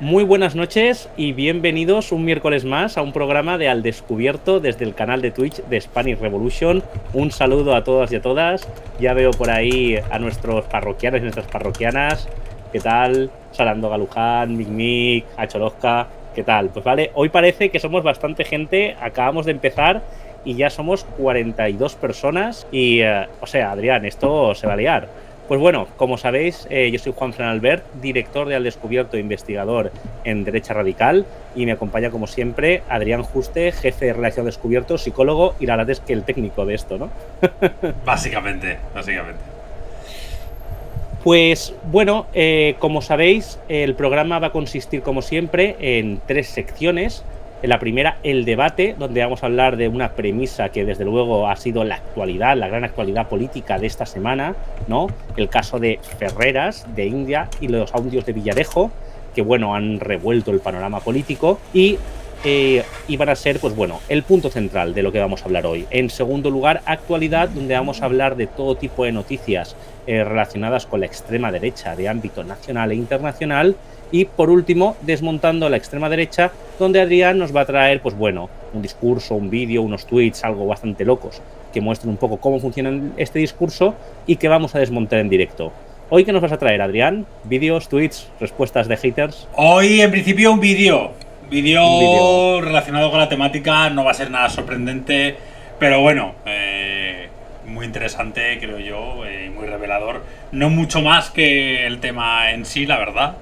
Muy buenas noches y bienvenidos un miércoles más a un programa de Al Descubierto desde el canal de Twitch de Spanish Revolution. Un saludo a todas y a todas. Ya veo por ahí a nuestros parroquianos y nuestras parroquianas. ¿Qué tal? Sarando Galuján, Mic, Acholosca. ¿Qué tal? Pues vale, hoy parece que somos bastante gente. Acabamos de empezar y ya somos 42 personas. Y, o sea, Adrián, esto se va a liar. Pues bueno, como sabéis, yo soy Juan Fran Albert, director de Al Descubierto e investigador en Derecha Radical, y me acompaña, como siempre, Adrián Juste, jefe de Redacción Descubierto, psicólogo, y la verdad es que el técnico de esto, ¿no? Básicamente. Pues bueno, como sabéis, el programa va a consistir, como siempre, en 3 secciones. En la primera, el debate, donde vamos a hablar de una premisa que desde luego ha sido la actualidad, la gran actualidad política de esta semana, ¿no? El caso de Ferreras, de India, y los audios de Villarejo, que bueno, han revuelto el panorama político y van a ser, pues bueno, el punto central de lo que vamos a hablar hoy. En segundo lugar, actualidad, donde vamos a hablar de todo tipo de noticias relacionadas con la extrema derecha de ámbito nacional e internacional. Y por último, desmontando la extrema derecha, donde Adrián nos va a traer, pues bueno, un discurso, un vídeo, unos tweets, algo bastante locos, que muestren un poco cómo funciona este discurso y que vamos a desmontar en directo. ¿Hoy qué nos vas a traer, Adrián? ¿Vídeos, tweets, respuestas de haters? Hoy, en principio, un vídeo relacionado con la temática. No va a ser nada sorprendente, pero bueno, muy interesante, creo yo, muy revelador. No mucho más que el tema en sí, la verdad,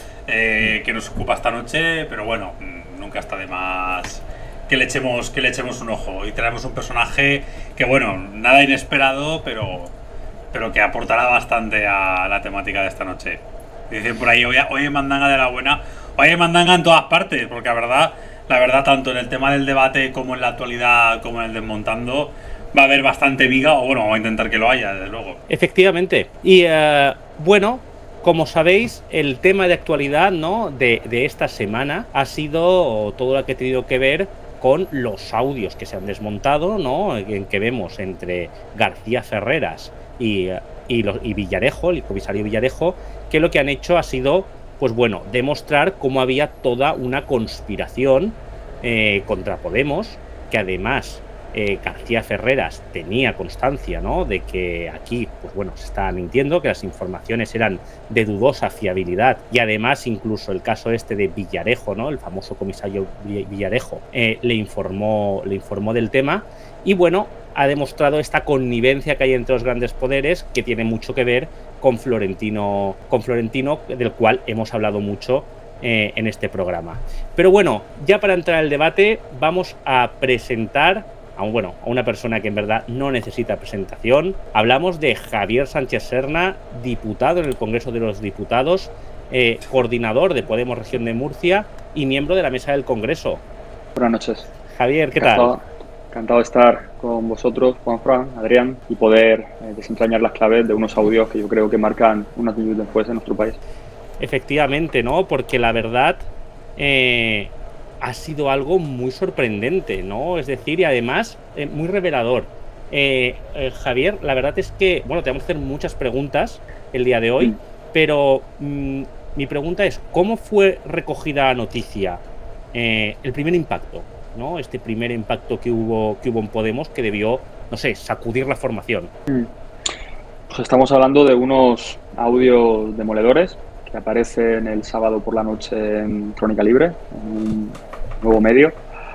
que nos ocupa esta noche, pero bueno, nunca está de más que le echemos un ojo. Hoy traemos un personaje que, bueno, nada inesperado, pero que aportará bastante a la temática de esta noche. Dicen por ahí, hoy hay mandanga de la buena. Hoy hay mandanga en todas partes, porque la verdad, tanto en el tema del debate como en la actualidad, como en el desmontando, va a haber bastante miga, o bueno, vamos a intentar que lo haya, desde luego. Efectivamente. Y bueno, como sabéis, el tema de actualidad, ¿no?, de esta semana ha sido todo lo que ha tenido que ver con los audios que se han desmontado, ¿no?, en que vemos entre García Ferreras y Villarejo, el comisario Villarejo, que lo que han hecho ha sido, pues bueno, demostrar cómo había toda una conspiración contra Podemos, que además García Ferreras tenía constancia, ¿no?, de que aquí, pues bueno, se estaba mintiendo, que las informaciones eran de dudosa fiabilidad, y además incluso el caso este de Villarejo, ¿no?, el famoso comisario Villarejo, le informó del tema, y bueno, ha demostrado esta connivencia que hay entre los grandes poderes, que tiene mucho que ver con Florentino, del cual hemos hablado mucho en este programa. Pero bueno, ya para entrar al debate, vamos a presentar a una persona que en verdad no necesita presentación. Hablamos de Javier Sánchez Serna, diputado en el Congreso de los Diputados, coordinador de Podemos Región de Murcia y miembro de la mesa del Congreso. Buenas noches. Javier, ¿qué tal? Encantado de estar con vosotros, Juan Fran, Adrián, y poder desentrañar las claves de unos audios que yo creo que marcan un antes y un después en nuestro país. Efectivamente, ¿no? Porque la verdad ha sido algo muy sorprendente, ¿no? Es decir, y además muy revelador. Javier, la verdad es que, bueno, te vamos a hacer muchas preguntas el día de hoy, pero mi pregunta es, ¿cómo fue recogida la noticia? El primer impacto, ¿no? Este primer impacto que hubo en Podemos, que debió, no sé, sacudir la formación. Pues estamos hablando de unos audios demoledores que aparecen el sábado por la noche en Crónica Libre, en un nuevo medio,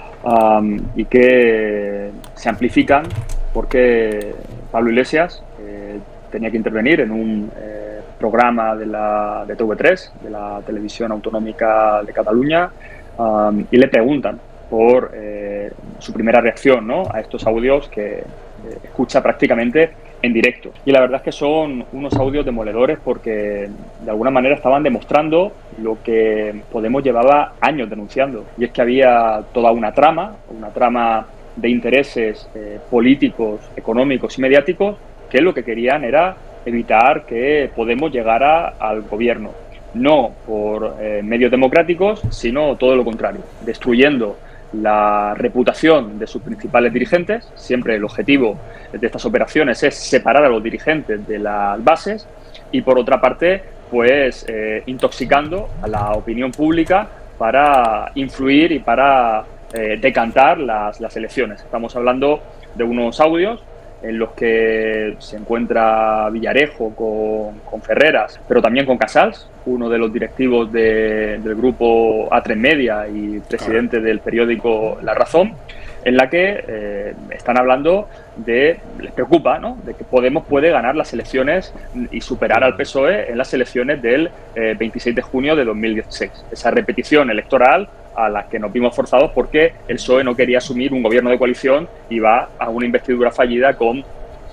y que se amplifican porque Pablo Iglesias tenía que intervenir en un programa de TV3, de la Televisión Autonómica de Cataluña, y le preguntan por su primera reacción, ¿no?, a estos audios que escucha prácticamente en directo. Y la verdad es que son unos audios demoledores porque de alguna manera estaban demostrando lo que Podemos llevaba años denunciando, y es que había toda una trama de intereses políticos, económicos y mediáticos, que lo que querían era evitar que Podemos llegara al gobierno, no por medios democráticos, sino todo lo contrario, destruyendo la reputación de sus principales dirigentes. Siempre el objetivo de estas operaciones es separar a los dirigentes de las bases, y por otra parte pues intoxicando a la opinión pública para influir y para decantar las elecciones. Estamos hablando de unos audios en los que se encuentra Villarejo con Ferreras, pero también con Casals, uno de los directivos del grupo A3 Media y presidente del periódico La Razón, en la que están hablando les preocupa, ¿no?, de que Podemos puede ganar las elecciones y superar al PSOE en las elecciones del 26 de junio de 2016. Esa repetición electoral a la que nos vimos forzados porque el PSOE no quería asumir un gobierno de coalición y va a una investidura fallida con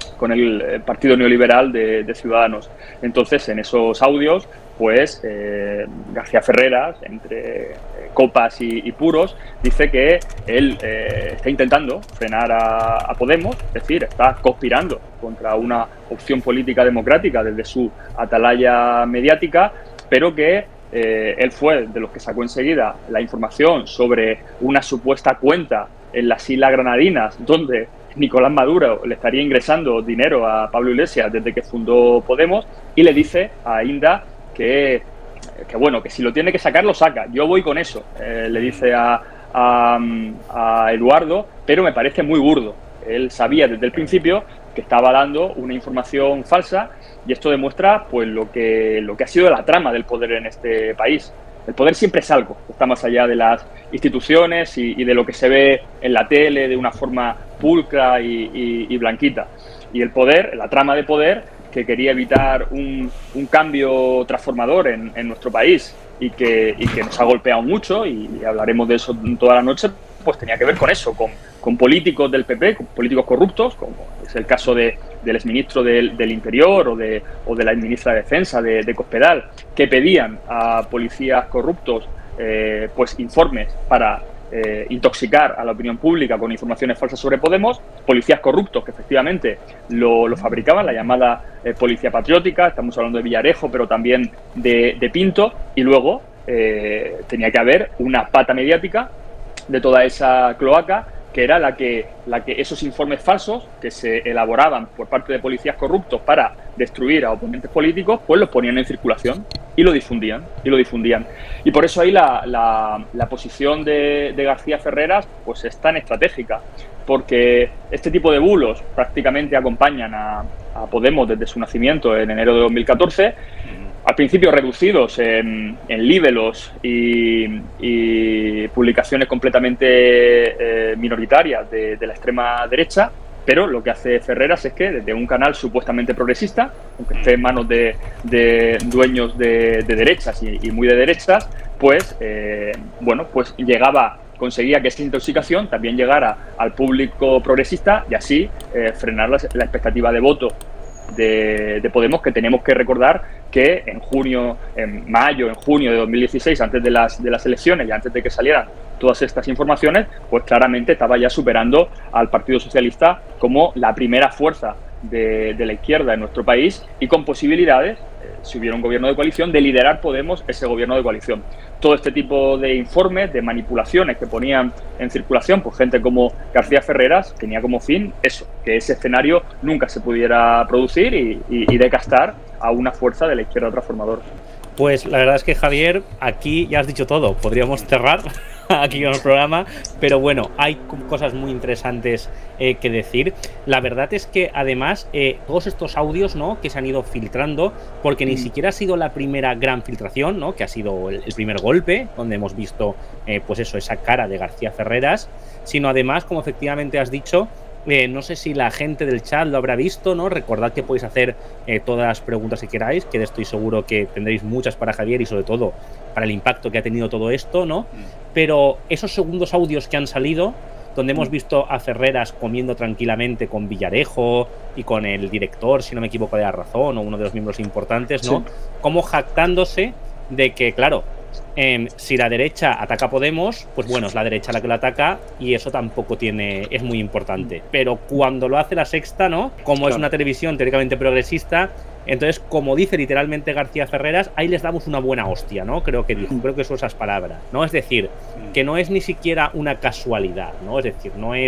el Partido Neoliberal de Ciudadanos. Entonces, en esos audios, pues García Ferreras, entre copas y puros, dice que él está intentando frenar a Podemos, es decir, está conspirando contra una opción política democrática desde su atalaya mediática, pero que él fue de los que sacó enseguida la información sobre una supuesta cuenta en las Islas Granadinas, donde Nicolás Maduro le estaría ingresando dinero a Pablo Iglesias desde que fundó Podemos, y le dice a Inda que bueno, que si lo tiene que sacar, lo saca. Yo voy con eso, le dice a Eduardo, pero me parece muy burdo. Él sabía desde el principio que estaba dando una información falsa, y esto demuestra pues lo que ha sido la trama del poder en este país. El poder siempre es algo, está más allá de las instituciones y de lo que se ve en la tele de una forma pulcra y blanquita. Y el poder, la trama de poder, que quería evitar un cambio transformador en nuestro país y que nos ha golpeado mucho, y hablaremos de eso toda la noche, pues tenía que ver con eso, con políticos del PP, con políticos corruptos, como es el caso del exministro del Interior o de la exministra de Defensa de Cospedal, que pedían a policías corruptos pues informes para intoxicar a la opinión pública con informaciones falsas sobre Podemos, policías corruptos que efectivamente lo fabricaban, la llamada policía patriótica. Estamos hablando de Villarejo, pero también de Pinto, y luego tenía que haber una pata mediática de toda esa cloaca, que era la que esos informes falsos que se elaboraban por parte de policías corruptos para destruir a oponentes políticos, pues los ponían en circulación y lo difundían. Y por eso ahí la posición de García Ferreras pues es tan estratégica, porque este tipo de bulos prácticamente acompañan a Podemos desde su nacimiento en enero de 2014, al principio reducidos en líbelos y publicaciones completamente minoritarias de la extrema derecha, pero lo que hace Ferreras es que desde un canal supuestamente progresista, aunque esté en manos de dueños de derechas y muy de derechas, pues bueno, pues conseguía que esa intoxicación también llegara al público progresista y así frenar la expectativa de voto de Podemos, que tenemos que recordar que en junio de 2016, antes de las elecciones y antes de que salieran todas estas informaciones, pues claramente estaba ya superando al Partido Socialista como la primera fuerza de la izquierda en nuestro país, y con posibilidades, si hubiera un gobierno de coalición, de liderar Podemos ese gobierno de coalición. Todo este tipo de informes, de manipulaciones que ponían en circulación pues gente como García Ferreras, tenía como fin eso, que ese escenario nunca se pudiera producir y decastar a una fuerza de la izquierda transformadora. Pues la verdad es que, Javier, aquí ya has dicho todo. Podríamos cerrar aquí en el programa, pero bueno, hay cosas muy interesantes que decir. La verdad es que además todos estos audios, ¿no?, que se han ido filtrando, porque ni siquiera ha sido la primera gran filtración, ¿no?, que ha sido el primer golpe, donde hemos visto pues eso, esa cara de García Ferreras, sino además, como efectivamente has dicho, no sé si la gente del chat lo habrá visto, ¿no? Recordad que podéis hacer todas las preguntas que queráis, que estoy seguro que tendréis muchas para Javier y sobre todo para el impacto que ha tenido todo esto, ¿no? Pero esos segundos audios que han salido, donde hemos visto a Ferreras comiendo tranquilamente con Villarejo y con el director, si no me equivoco, de La Razón, o uno de los miembros importantes, ¿no? Sí. Como jactándose de que, claro, si la derecha ataca a Podemos, pues bueno, es la derecha la que lo ataca y eso tampoco es muy importante. Pero cuando lo hace La Sexta, ¿no? Como claro, es una televisión teóricamente progresista, entonces, como dice literalmente García Ferreras, ahí les damos una buena hostia, ¿no? Creo que son esas palabras, ¿no? Es decir, que no es ni siquiera una casualidad, ¿no? Es decir, no es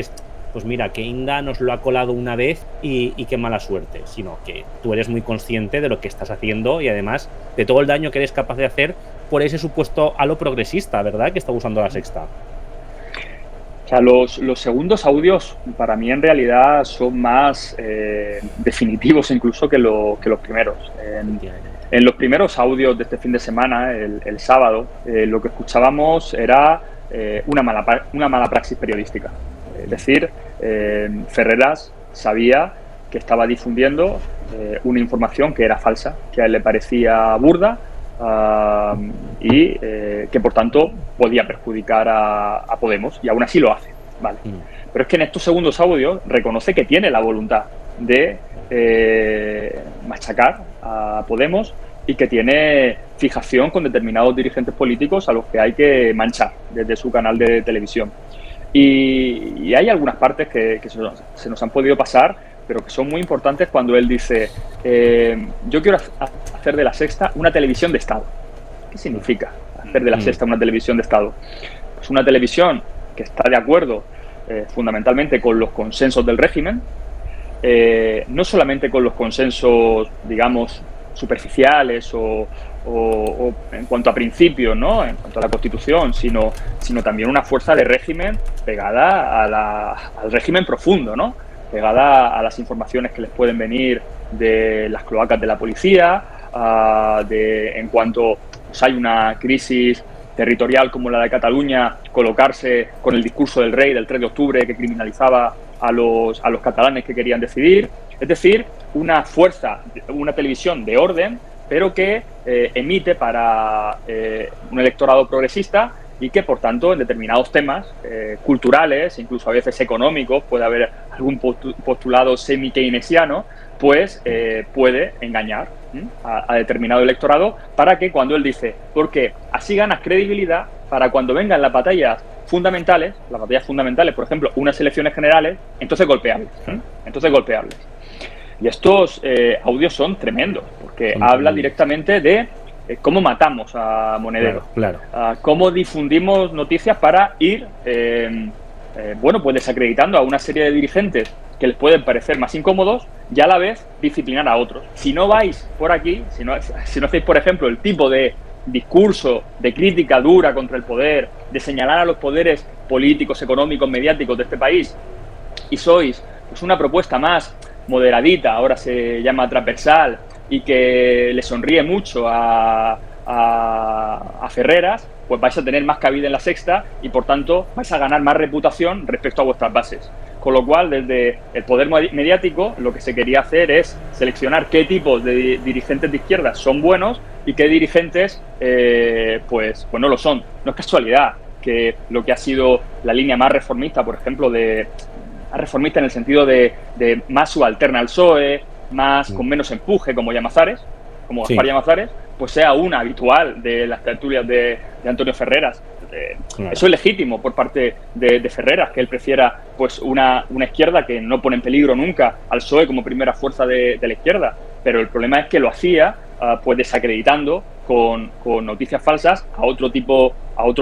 pues mira, que Inda nos lo ha colado una vez y qué mala suerte, sino que tú eres muy consciente de lo que estás haciendo y además de todo el daño que eres capaz de hacer por ese supuesto halo progresista, ¿verdad?, que está usando La Sexta. O sea, los segundos audios para mí en realidad son más definitivos incluso que los primeros. En los primeros audios de este fin de semana, el sábado, lo que escuchábamos era una mala praxis periodística. Es decir, Ferreras sabía que estaba difundiendo una información que era falsa, que a él le parecía burda y que por tanto podía perjudicar a Podemos, y aún así lo hace. Vale. Pero es que en estos segundos audios reconoce que tiene la voluntad de machacar a Podemos y que tiene fijación con determinados dirigentes políticos a los que hay que manchar desde su canal de televisión. Y hay algunas partes que se nos han podido pasar, pero que son muy importantes cuando él dice yo quiero hacer de La Sexta una televisión de Estado. ¿Qué significa hacer de La Sexta una televisión de Estado? Pues una televisión que está de acuerdo fundamentalmente con los consensos del régimen, no solamente con los consensos, digamos, superficiales o en cuanto a principios, ¿no?, en cuanto a la Constitución, sino también una fuerza de régimen pegada al régimen profundo, ¿no?, pegada a las informaciones que les pueden venir de las cloacas de la policía, en cuanto pues, hay una crisis territorial como la de Cataluña, colocarse con el discurso del rey del 3 de octubre que criminalizaba a los catalanes que querían decidir. Es decir, una fuerza, una televisión de orden, pero que emite para un electorado progresista y que, por tanto, en determinados temas culturales, incluso a veces económicos, puede haber algún postulado semi-keynesiano, pues puede engañar a determinado electorado para que cuando él dice, porque así ganas credibilidad para cuando vengan las batallas fundamentales, por ejemplo, unas elecciones generales, entonces golpeables. Y estos audios son tremendos, porque hablan directamente de cómo matamos a Monedero, claro. Cómo difundimos noticias para ir pues desacreditando a una serie de dirigentes que les pueden parecer más incómodos y a la vez disciplinar a otros. Si no vais por aquí, si no hacéis, por ejemplo, el tipo de discurso de crítica dura contra el poder, de señalar a los poderes políticos, económicos, mediáticos de este país, y sois pues, una propuesta más moderadita, ahora se llama transversal, y que le sonríe mucho a Ferreras, pues vais a tener más cabida en La Sexta y por tanto vais a ganar más reputación respecto a vuestras bases. Con lo cual, desde el poder mediático, lo que se quería hacer es seleccionar qué tipos de dirigentes de izquierda son buenos y qué dirigentes pues no lo son. No es casualidad que lo que ha sido la línea más reformista, por ejemplo, más reformista en el sentido de más subalterna al PSOE, más con menos empuje, como Llamazares, como Gaspar Llamazares, pues sea una habitual de las tertulias de Antonio Ferreras. Claro. Eso es legítimo por parte de Ferreras, que él prefiera pues una izquierda que no pone en peligro nunca al PSOE como primera fuerza de la izquierda. Pero el problema es que lo hacía pues desacreditando con noticias falsas a otro tipo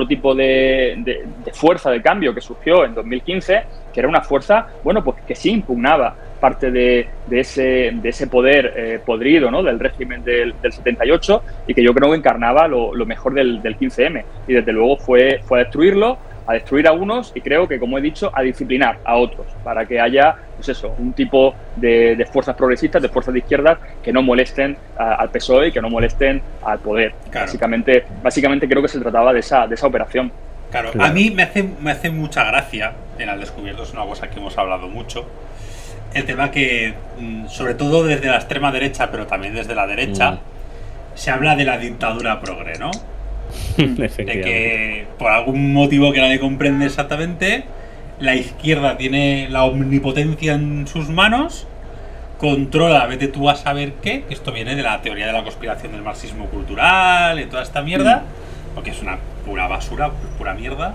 de fuerza de cambio que surgió en 2015, que era una fuerza, bueno, pues que sí impugnaba parte de ese poder podrido, ¿no?, del régimen del 78, y que yo creo que encarnaba lo mejor del 15M, y desde luego fue a destruirlo, a destruir a unos, y creo que, como he dicho, a disciplinar a otros, para que haya, pues eso, un tipo de fuerzas progresistas, de fuerzas de izquierda que no molesten al PSOE y que no molesten al poder. Claro. Básicamente creo que se trataba de esa operación. Claro, a mí me hace mucha gracia, en Al Descubierto es una cosa que hemos hablado mucho, el tema que, sobre todo desde la extrema derecha, pero también desde la derecha, se habla de la dictadura progre, ¿no? De que, por algún motivo que nadie comprende exactamente, la izquierda tiene la omnipotencia en sus manos, controla, vete tú a saber qué, esto viene de la teoría de la conspiración del marxismo cultural y toda esta mierda, porque es una pura basura, pura mierda,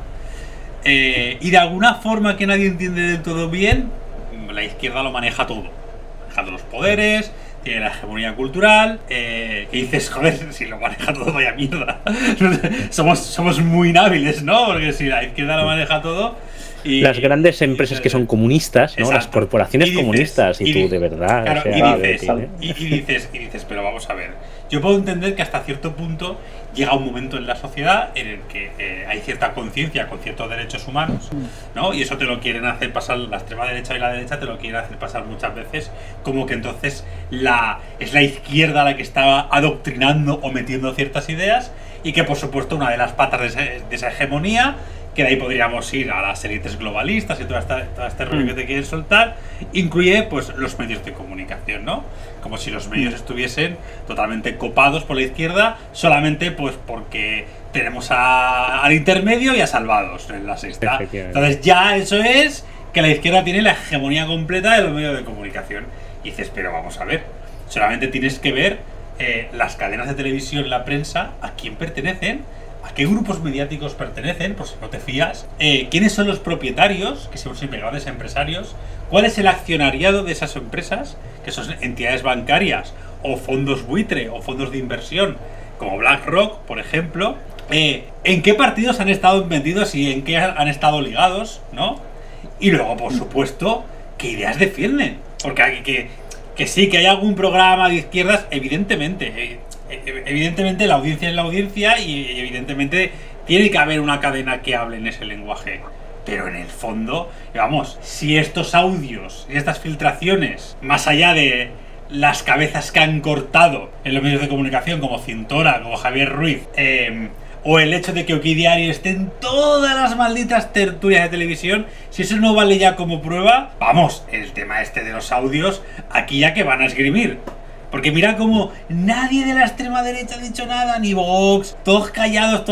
y de alguna forma que nadie entiende del todo bien, la izquierda lo maneja todo, manejando los poderes, tiene la hegemonía cultural, que dices, joder, si lo maneja todo, vaya mierda. somos muy inhábiles, ¿no? Porque si la izquierda lo maneja todo, las grandes empresas que son comunistas, ¿no? Las corporaciones comunistas, y tú, de verdad. Claro, o sea, y dices, pero vamos a ver. Yo puedo entender que hasta cierto punto llega un momento en la sociedad en el que hay cierta conciencia con ciertos derechos humanos, ¿no? Y eso te lo quieren hacer pasar, la extrema derecha y la derecha te lo quieren hacer pasar muchas veces como que entonces es la izquierda la que está adoctrinando o metiendo ciertas ideas, y que por supuesto una de las patas de esa hegemonía, que de ahí podríamos ir a las élites globalistas y todo este rollo que te quieren soltar, incluye pues los medios de comunicación, ¿no? Como si los medios estuviesen totalmente copados por la izquierda, solamente pues porque tenemos al intermedio y a Salvados en la sexta. Entonces ya eso es que la izquierda tiene la hegemonía completa de los medios de comunicación. Y dices, pero vamos a ver, solamente tienes que ver las cadenas de televisión, la prensa, a quién pertenecen, a qué grupos mediáticos pertenecen, por si no te fías, quiénes son los propietarios, que son siempre grandes empresarios, cuál es el accionariado de esas empresas, que son entidades bancarias o fondos buitre o fondos de inversión, como BlackRock, por ejemplo, en qué partidos han estado metidos y en qué han estado ligados, ¿no? Y luego, por supuesto, qué ideas defienden, porque hay que sí, que hay algún programa de izquierdas, evidentemente la audiencia es la audiencia, y evidentemente tiene que haber una cadena que hable en ese lenguaje, pero en el fondo, vamos, si estos audios y estas filtraciones, más allá de las cabezas que han cortado en los medios de comunicación como Cintora, como Javier Ruiz, o el hecho de que Okidiario esté en todas las malditas tertulias de televisión, si eso no vale ya como prueba, vamos, el tema este de los audios, aquí ya que van a esgrimir. Porque mira como nadie de la extrema derecha ha dicho nada, ni Vox, todos callados.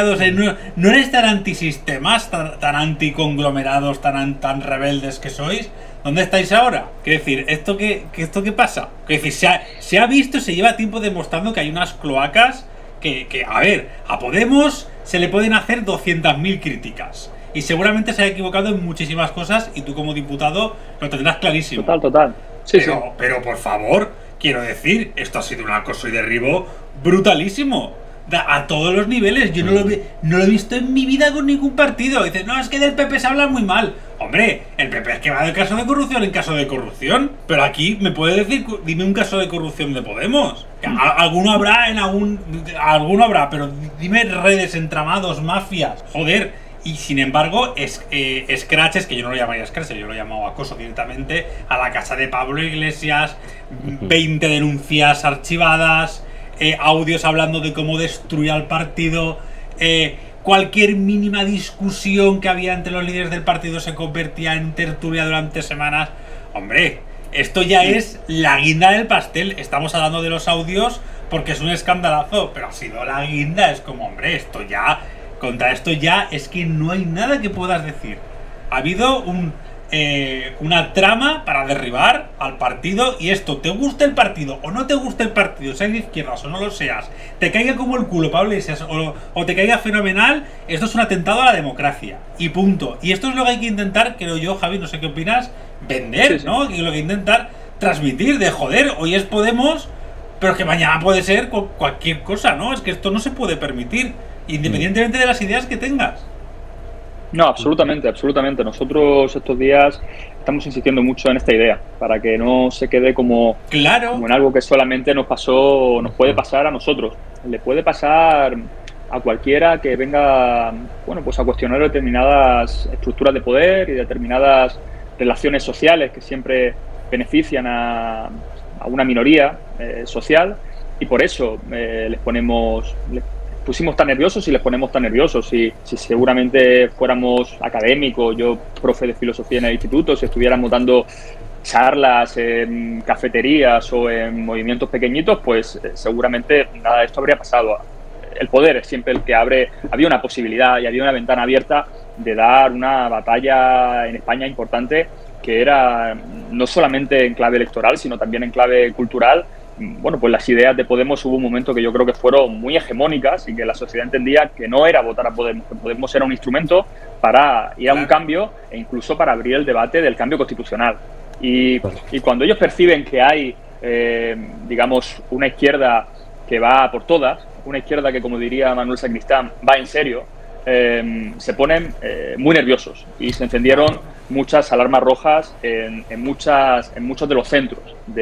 No eres tan antisistemas, tan anticonglomerados, tan rebeldes que sois. ¿Dónde estáis ahora? Quiero decir, ¿esto qué pasa? Quiero decir, se ha visto, se lleva tiempo demostrando que hay unas cloacas que, a ver, a Podemos se le pueden hacer 200.000 críticas. Y seguramente se ha equivocado en muchísimas cosas, y tú como diputado lo tendrás clarísimo. Total. Sí, pero por favor, quiero decir, esto ha sido un acoso y derribo brutalísimo. A todos los niveles. Yo no lo he visto en mi vida con ningún partido. Dices, no, es que del PP se habla muy mal. Hombre, el PP es que va del caso de corrupción en caso de corrupción. Pero aquí, ¿me puede decir? Dime un caso de corrupción de Podemos. Alguno habrá, pero dime redes, entramados, mafias. Joder. Y sin embargo, scratches, que yo no lo llamaría scratches, yo lo llamo acoso directamente, a la casa de Pablo Iglesias, 20 denuncias archivadas, audios hablando de cómo destruir al partido, cualquier mínima discusión que había entre los líderes del partido se convertía en tertulia durante semanas. Hombre, esto ya es la guinda del pastel. Estamos hablando de los audios porque es un escandalazo, pero ha sido la guinda. Es como, hombre, contra esto ya es que no hay nada que puedas decir. Ha habido una trama para derribar al partido, y esto, te gusta el partido o no te gusta el partido, seas de izquierdas o no lo seas, te caiga como el culo Pablo Iglesias o te caiga fenomenal, esto es un atentado a la democracia y punto. Y esto es lo que hay que intentar, creo yo, Javi, no sé qué opinas, vender, sí. ¿No? Y lo que intentar transmitir de joder, hoy es Podemos, pero que mañana puede ser cualquier cosa, ¿no? Es que esto no se puede permitir, independientemente de las ideas que tengas. No, absolutamente. Nosotros estos días estamos insistiendo mucho en esta idea, para que no se quede como en algo que solamente nos puede pasar a nosotros. Le puede pasar a cualquiera que venga, pues a cuestionar determinadas estructuras de poder y determinadas relaciones sociales que siempre benefician a una minoría social, y por eso les pusimos tan nerviosos y les ponemos tan nerviosos. Si seguramente fuéramos académicos, yo profe de filosofía en el instituto, si estuviéramos dando charlas en cafeterías o en movimientos pequeñitos, pues seguramente nada de esto habría pasado. El poder es siempre el que había una posibilidad y había una ventana abierta de dar una batalla en España importante, que era no solamente en clave electoral, sino también en clave cultural. Pues las ideas de Podemos hubo un momento que yo creo que fueron muy hegemónicas y que la sociedad entendía que no era votar a Podemos, que Podemos era un instrumento para ir a un cambio e incluso para abrir el debate del cambio constitucional. Y cuando ellos perciben que hay, una izquierda que va por todas, una izquierda que, como diría Manuel Sacristán, va en serio, se ponen muy nerviosos y se encendieron muchas alarmas rojas en muchos de los centros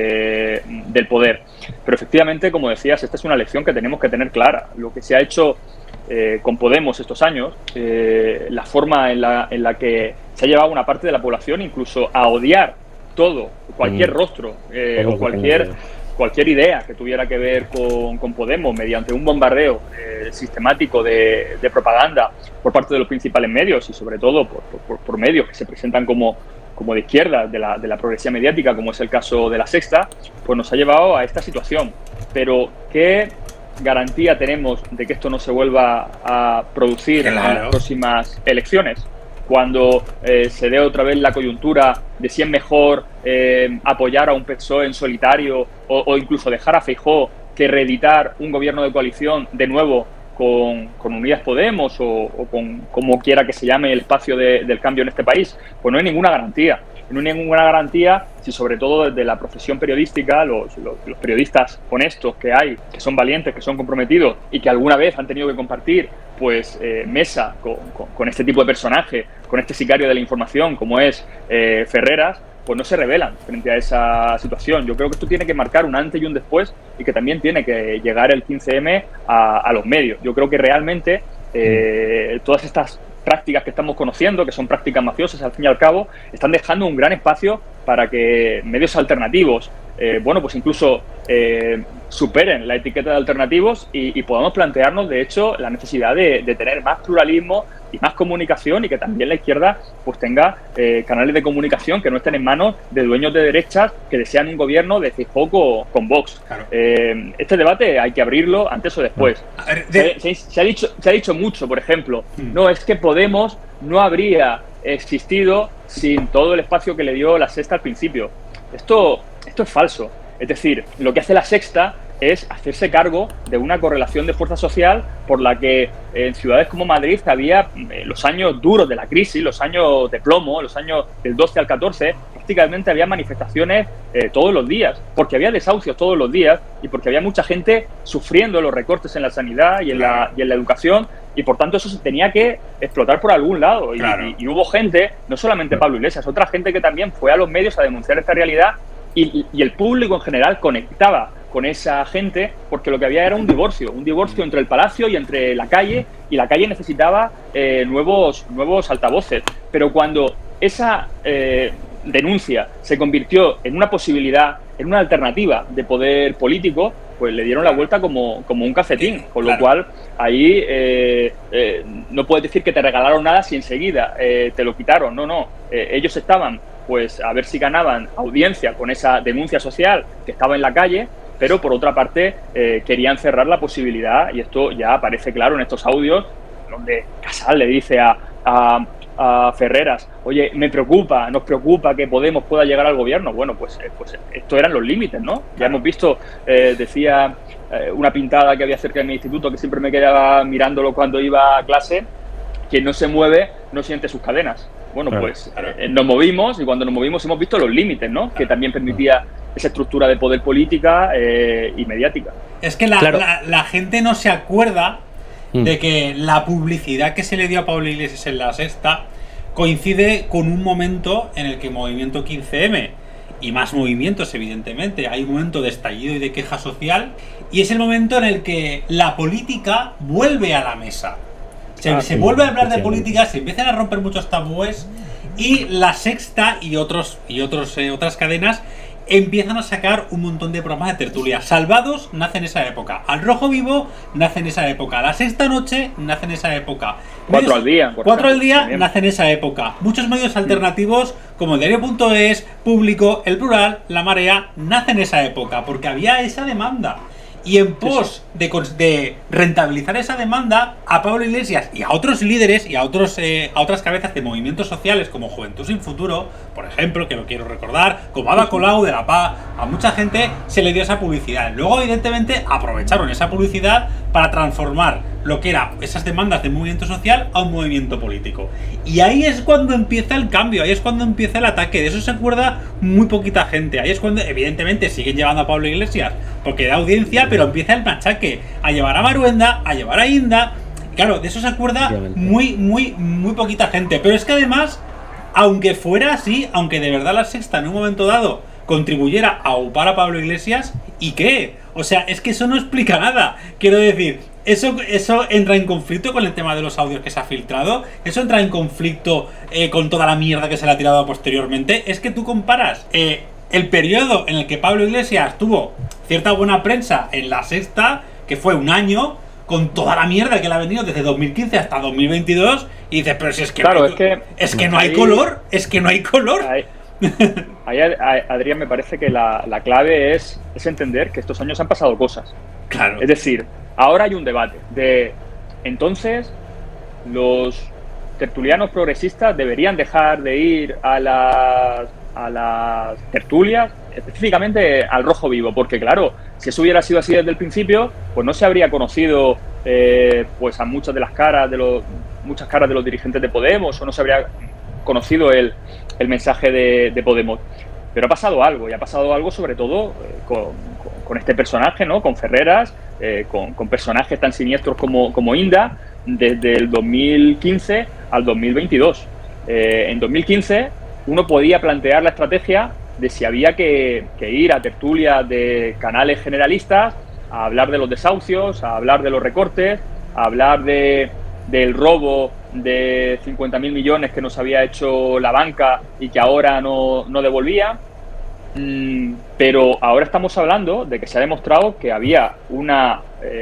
del poder. Pero efectivamente, como decías, esta es una lección que tenemos que tener clara. Lo que se ha hecho con Podemos estos años, la forma en la que se ha llevado una parte de la población incluso a odiar cualquier rostro o cualquier idea que tuviera que ver con Podemos, mediante un bombardeo sistemático de propaganda por parte de los principales medios y sobre todo por medios que se presentan como de izquierda, de la progresía mediática, como es el caso de La Sexta, pues nos ha llevado a esta situación. Pero ¿qué garantía tenemos de que esto no se vuelva a producir en las próximas elecciones? Cuando se dé otra vez la coyuntura de si es mejor apoyar a un PSOE en solitario o incluso dejar a Feijóo que reeditar un gobierno de coalición de nuevo con Unidas Podemos o con como quiera que se llame el espacio del cambio en este país, pues no hay ninguna garantía. No hay ninguna garantía si sobre todo desde la profesión periodística, los periodistas honestos que hay, que son valientes, que son comprometidos y que alguna vez han tenido que compartir pues mesa con este tipo de personaje, con este sicario de la información como es Ferreras, pues no se rebelan frente a esa situación. Yo creo que esto tiene que marcar un antes y un después y que también tiene que llegar el 15M a los medios. Yo creo que realmente todas estas prácticas que estamos conociendo, que son prácticas mafiosas al fin y al cabo, están dejando un gran espacio para que medios alternativos, pues incluso superen la etiqueta de alternativos y podamos plantearnos, de hecho, la necesidad de tener más pluralismo y más comunicación y que también la izquierda pues tenga canales de comunicación que no estén en manos de dueños de derechas que desean un gobierno de Feijóo con Vox. Claro. Este debate hay que abrirlo antes o después. Se ha dicho mucho, por ejemplo, no, es que Podemos no habría existido sin todo el espacio que le dio La Sexta al principio. Esto es falso. Es decir, lo que hace La Sexta es hacerse cargo de una correlación de fuerza social por la que en ciudades como Madrid había los años duros de la crisis, los años de plomo, los años del 12 al 14, prácticamente había manifestaciones todos los días, porque había desahucios todos los días y porque había mucha gente sufriendo los recortes en la sanidad y en la educación y por tanto eso se tenía que explotar por algún lado. Y hubo gente, no solamente Pablo Iglesias, otra gente que también fue a los medios a denunciar esta realidad y el público en general conectaba con esa gente porque lo que había era un divorcio entre el palacio y entre la calle, y la calle necesitaba nuevos altavoces. Pero cuando esa denuncia se convirtió en una posibilidad, en una alternativa de poder político, pues le dieron la vuelta como un calcetín, con lo cual ahí no puedes decir que te regalaron nada si enseguida te lo quitaron. No, ellos estaban pues a ver si ganaban audiencia con esa denuncia social que estaba en la calle, pero por otra parte querían cerrar la posibilidad, y esto ya aparece claro en estos audios, donde Casal le dice a Ferreras, oye, nos preocupa que Podemos pueda llegar al gobierno. Bueno, pues estos eran los límites, ¿no? Ya hemos visto, decía una pintada que había cerca de mi instituto, que siempre me quedaba mirándolo cuando iba a clase, quien no se mueve no siente sus cadenas. Bueno, nos movimos, y cuando nos movimos hemos visto los límites, ¿no? Que también permitía esa estructura de poder política y mediática. Es que la gente no se acuerda de que la publicidad que se le dio a Pablo Iglesias en La Sexta coincide con un momento en el que Movimiento 15M y más movimientos, evidentemente, hay un momento de estallido y de queja social, y es el momento en el que la política vuelve a la mesa. Se vuelve a hablar de política, se empiezan a romper muchos tabúes, y La Sexta y otras cadenas empiezan a sacar un montón de programas de tertulia. Salvados nace en esa época, Al Rojo Vivo nace en esa época, La Sexta Noche nace en esa época, 4 al día nace en esa época. Muchos medios alternativos como el Diario.es, Público, El Plural, La Marea nacen en esa época porque había esa demanda. Y en pos de rentabilizar esa demanda, a Pablo Iglesias y a otros líderes y a otras cabezas de movimientos sociales como Juventud Sin Futuro, por ejemplo, que lo quiero recordar, como Ada Colau de La Paz, a mucha gente se le dio esa publicidad. Luego, evidentemente, aprovecharon esa publicidad para transformar lo que eran esas demandas de movimiento social a un movimiento político. Y ahí es cuando empieza el cambio, ahí es cuando empieza el ataque. De eso se acuerda muy poquita gente. Ahí es cuando, evidentemente, siguen llevando a Pablo Iglesias porque da audiencia, pero empieza el machaque a llevar a Maruenda, a llevar a Inda, Claro, de eso se acuerda muy poquita gente. Pero es que además, aunque fuera así, aunque de verdad La Sexta en un momento dado contribuyera a upar a Pablo Iglesias, ¿y qué? O sea, es que eso no explica nada. Quiero decir, eso entra en conflicto con el tema de los audios que se ha filtrado. Eso entra en conflicto con toda la mierda que se le ha tirado posteriormente. Es que tú comparas el periodo en el que Pablo Iglesias tuvo cierta buena prensa en La Sexta, que fue un año, con toda la mierda que le ha venido desde 2015 hasta 2022, y dices, pero si es que, claro, no hay color, es que no hay color. Ahí, Adrián, me parece que la clave es entender que estos años han pasado cosas. Claro. Es decir, ahora hay un debate de, entonces, los tertulianos progresistas deberían dejar de ir a las tertulias, específicamente al Rojo Vivo, porque claro, si eso hubiera sido así desde el principio, pues no se habría conocido pues a muchas caras de los dirigentes de Podemos, o no se habría conocido el mensaje de Podemos. Pero ha pasado algo, y ha pasado algo sobre todo con este personaje, ¿no? Con Ferreras, con personajes tan siniestros como Inda, desde el 2015 al 2022. En 2015 uno podía plantear la estrategia de si había que ir a tertulias de canales generalistas a hablar de los desahucios, a hablar de los recortes, a hablar del robo de 50.000 millones que nos había hecho la banca y que ahora no devolvía. Pero ahora estamos hablando de que se ha demostrado que había una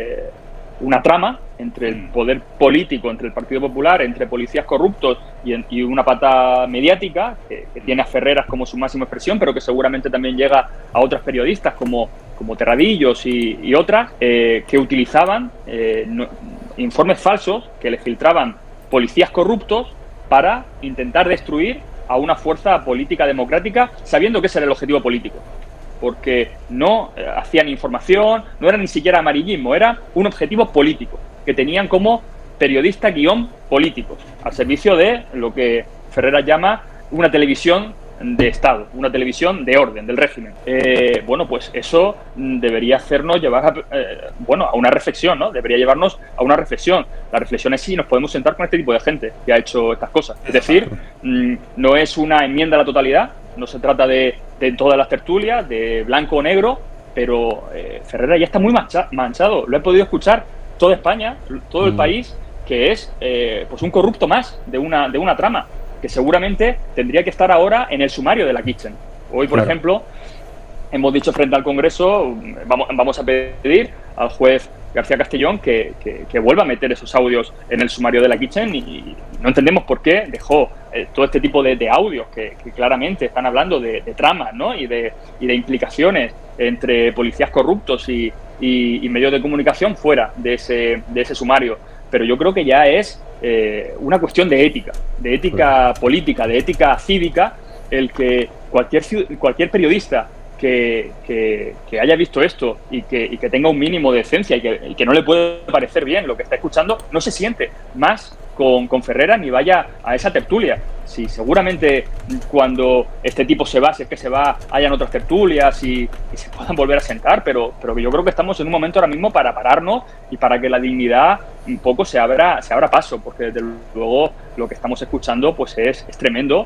trama entre el poder político, entre el Partido Popular, entre policías corruptos y una pata mediática que tiene a Ferreras como su máxima expresión, pero que seguramente también llega a otras periodistas como Terradillos y otras, que utilizaban informes falsos que les filtraban policías corruptos para intentar destruir a una fuerza política democrática, sabiendo que ese era el objetivo político. Porque no hacían información, no era ni siquiera amarillismo, era un objetivo político que tenían como periodistas políticos, al servicio de lo que Ferreras llama una televisión de Estado, una televisión de orden, del régimen. Bueno, pues eso debería hacernos llevar a una reflexión, ¿no? Debería llevarnos a una reflexión. La reflexión es si nos podemos sentar con este tipo de gente que ha hecho estas cosas. Es decir, no es una enmienda a la totalidad, no se trata de todas las tertulias, de blanco o negro, pero Ferreras ya está muy manchado. Lo he podido escuchar toda España, todo el país, que es pues un corrupto más de una trama, que seguramente tendría que estar ahora en el sumario de la Kitchen. Hoy, por ejemplo, hemos dicho frente al Congreso, vamos a pedir al juez García Castellón que vuelva a meter esos audios en el sumario de la Kitchen, y no entendemos por qué dejó todo este tipo de audios que claramente están hablando de tramas, ¿no? y de implicaciones entre policías corruptos y medios de comunicación fuera de ese sumario. Pero yo creo que ya es una cuestión de ética política, de ética cívica, el que cualquier periodista que haya visto esto y que tenga un mínimo de decencia y que no le puede parecer bien lo que está escuchando, no se siente más con Ferreras ni vaya a esa tertulia. Sí, seguramente cuando este tipo se va, si es que se va, hayan otras tertulias y se puedan volver a sentar, pero yo creo que estamos en un momento ahora mismo para pararnos y para que la dignidad un poco se abra paso, porque desde luego lo que estamos escuchando pues es tremendo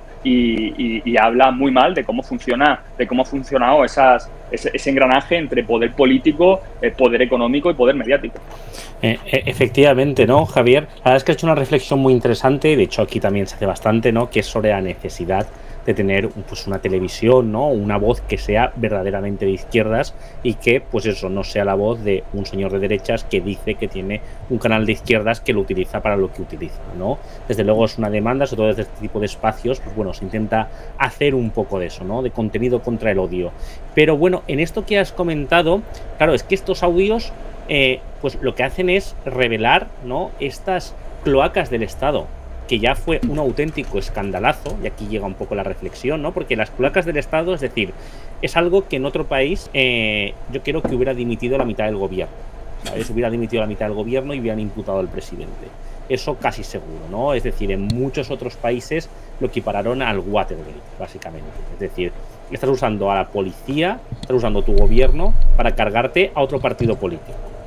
y habla muy mal de cómo ha funcionado ese engranaje entre poder político, poder económico y poder mediático. Efectivamente, ¿no, Javier? La verdad es que has hecho una reflexión muy interesante, de hecho aquí también se hace bastante, ¿no? Que es sobre la necesidad de tener pues una televisión, ¿no? Una voz que sea verdaderamente de izquierdas y que, pues eso, no sea la voz de un señor de derechas que dice que tiene un canal de izquierdas que lo utiliza para lo que utiliza, ¿no? Desde luego es una demanda, sobre todo desde este tipo de espacios, pues bueno, se intenta hacer un poco de eso, ¿no? De contenido contra el odio. Pero bueno, en esto que has comentado, claro, es que estos audios pues lo que hacen es revelar, ¿no? Estas cloacas del Estado, que ya fue un auténtico escandalazo, y aquí llega un poco la reflexión, ¿no? Porque las cloacas del Estado, es decir, es algo que en otro país yo creo que hubiera dimitido la mitad del gobierno, ¿sabes? Hubiera dimitido la mitad del gobierno y hubieran imputado al presidente. Eso casi seguro, ¿no? Es decir, en muchos otros países lo equipararon al Watergate, básicamente. Es decir, estás usando a la policía, estás usando tu gobierno para cargarte a otro partido político.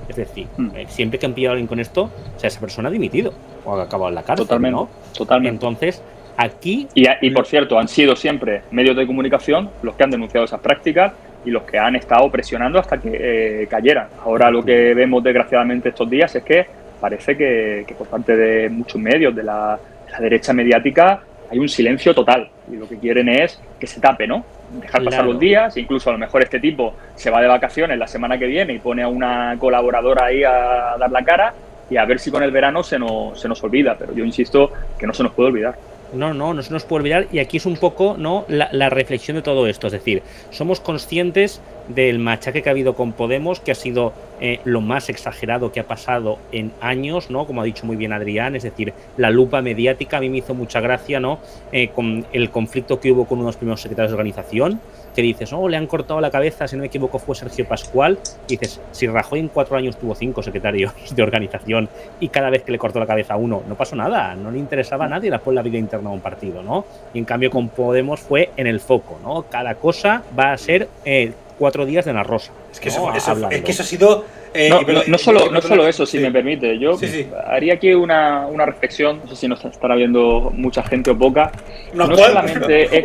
Es decir, siempre que han pillado a alguien con esto, o sea, esa persona ha dimitido o ha acabado en la cárcel, Totalmente, ¿no? totalmente. Entonces, aquí... Y por cierto, han sido siempre medios de comunicación los que han denunciado esas prácticas y los que han estado presionando hasta que cayeran. Ahora lo que vemos desgraciadamente estos días es que parece que por parte de muchos medios, de la derecha mediática, hay un silencio total y lo que quieren es que se tape, ¿no? Dejar pasar los días, incluso a lo mejor este tipo se va de vacaciones la semana que viene y pone a una colaboradora ahí a dar la cara y a ver si con el verano se nos olvida, pero yo insisto que no se nos puede olvidar. No se nos puede olvidar, y aquí es un poco, ¿no?, la reflexión de todo esto. Es decir, somos conscientes del machaque que ha habido con Podemos, que ha sido lo más exagerado que ha pasado en años, ¿no? Como ha dicho muy bien Adrián, es decir, la lupa mediática. A mí me hizo mucha gracia, ¿no?, con el conflicto que hubo con unos primeros secretarios de organización, que dices, oh, le han cortado la cabeza, si no me equivoco fue Sergio Pascual, y dices, si Rajoy en 4 años tuvo 5 secretarios de organización y cada vez que le cortó la cabeza a uno no pasó nada, no le interesaba a nadie la vida interna de un partido, ¿no? Y en cambio con Podemos fue en el foco, ¿no? Cada cosa va a ser 4 días de la rosa. Es que, ¿no? eso ha sido... no solo eso, si me permite. Yo haría aquí una reflexión, no sé si nos estará viendo mucha gente o poca. Solamente es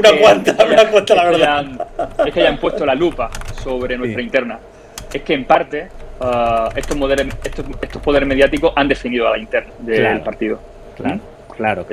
que hayan puesto la lupa sobre nuestra interna. Es que en parte estos poderes mediáticos han definido a la interna del partido. Claro.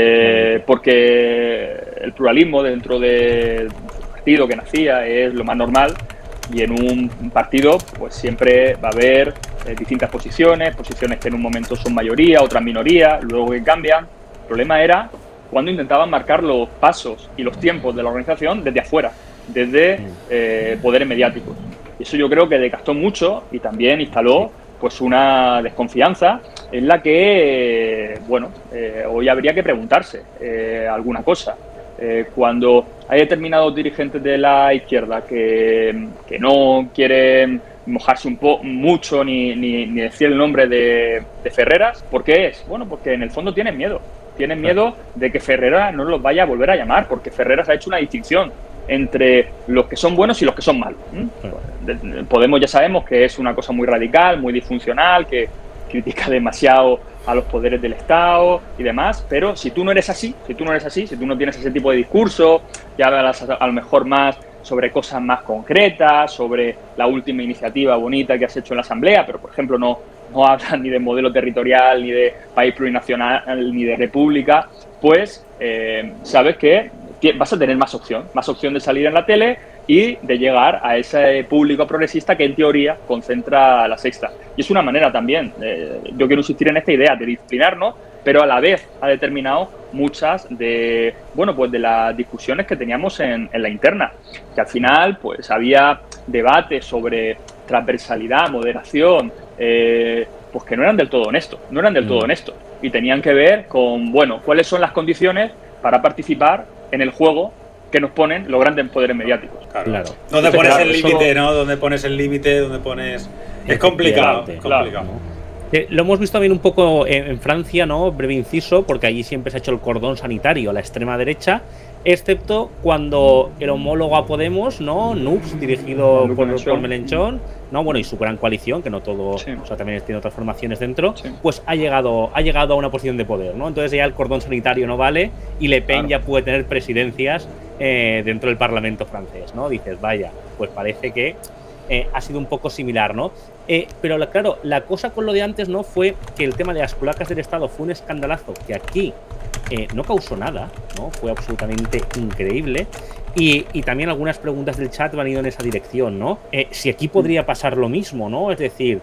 Porque el pluralismo dentro del partido que nacía es lo más normal, y en un partido pues siempre va a haber distintas posiciones que en un momento son mayoría, otras minoría, luego que cambian. El problema era cuando intentaban marcar los pasos y los tiempos de la organización desde afuera, desde poderes mediáticos. Y eso yo creo que desgastó mucho y también instaló pues una desconfianza en la que, hoy habría que preguntarse alguna cosa. Cuando hay determinados dirigentes de la izquierda que no quieren mojarse mucho ni decir el nombre de Ferreras, ¿por qué es? Bueno, porque en el fondo tienen miedo. Tienen miedo de que Ferreras no los vaya a volver a llamar, porque Ferreras ha hecho una distinción entre los que son buenos y los que son malos. Podemos, ya sabemos que es una cosa muy radical, muy disfuncional, que critica demasiado a los poderes del Estado y demás, pero si tú no eres así, si tú no tienes ese tipo de discurso, ya hablas a lo mejor más sobre cosas más concretas, sobre la última iniciativa bonita que has hecho en la Asamblea, pero por ejemplo no hablas ni de modelo territorial, ni de país plurinacional, ni de república, pues sabes que vas a tener más opción de salir en la tele y de llegar a ese público progresista que en teoría concentra la Sexta. Y es una manera también, yo quiero insistir en esta idea de disciplinarnos, pero a la vez ha determinado muchas de las discusiones que teníamos en la interna, que al final pues había debates sobre transversalidad, moderación, pues que no eran del todo honestos, y tenían que ver con, cuáles son las condiciones para participar en el juego que nos ponen los grandes poderes mediáticos. Claro. ¿Dónde pones el límite, no? ¿Dónde pones el límite? ¿Dónde pones...? Es complicado. Lo hemos visto también un poco en Francia, ¿no? Breve inciso, porque allí siempre se ha hecho el cordón sanitario a la extrema derecha, excepto cuando el homólogo a Podemos, ¿no? NUPS, dirigido por Melenchón, ¿no? Bueno, y su gran coalición, que no todo, o sea, también tiene otras formaciones dentro, pues ha llegado a una posición de poder, ¿no? Entonces ya el cordón sanitario no vale y Le Pen ya puede tener presidencias dentro del Parlamento francés, ¿no? Dices, vaya, pues parece que ha sido un poco similar, ¿no? Pero claro, la cosa con lo de antes, ¿no? Fue que el tema de las placas del Estado fue un escandalazo que aquí no causó nada, ¿no? Fue absolutamente increíble. Y también algunas preguntas del chat van ido en esa dirección, ¿no? Si aquí podría pasar lo mismo, ¿no? Es decir,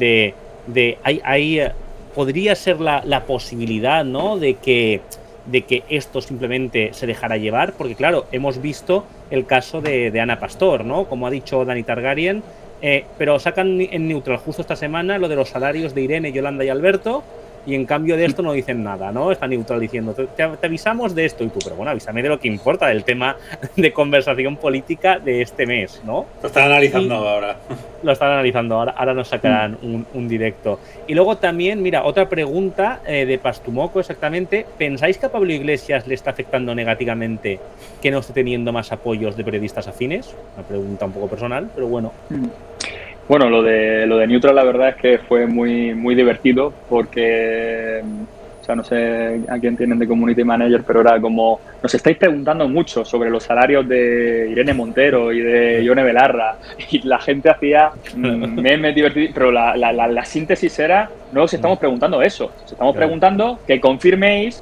podría ser la posibilidad, ¿no? De que esto simplemente se dejara llevar, porque claro, hemos visto el caso de Ana Pastor, ¿no? Como ha dicho Dani Targaryen, pero sacan en neutral justo esta semana lo de los salarios de Irene, Yolanda y Alberto, y en cambio de esto no dicen nada, ¿no? Está neutral diciendo, te avisamos de esto, y tú, pero bueno, avísame de lo que importa, del tema de conversación política de este mes, ¿no? Lo están analizando ahora. Lo están analizando ahora nos sacarán un directo. Y luego también, mira, otra pregunta de Pastumoco exactamente, ¿pensáis que a Pablo Iglesias le está afectando negativamente que no esté teniendo más apoyos de periodistas afines? Una pregunta un poco personal, pero bueno. Bueno, lo de Neutral la verdad es que fue muy divertido porque, o sea, no sé a quién tienen de Community Manager, pero era como, nos estáis preguntando mucho sobre los salarios de Irene Montero y de Yone Belarra, y la gente hacía memes divertidos, pero la síntesis era, no os estamos preguntando eso, os estamos preguntando que confirméis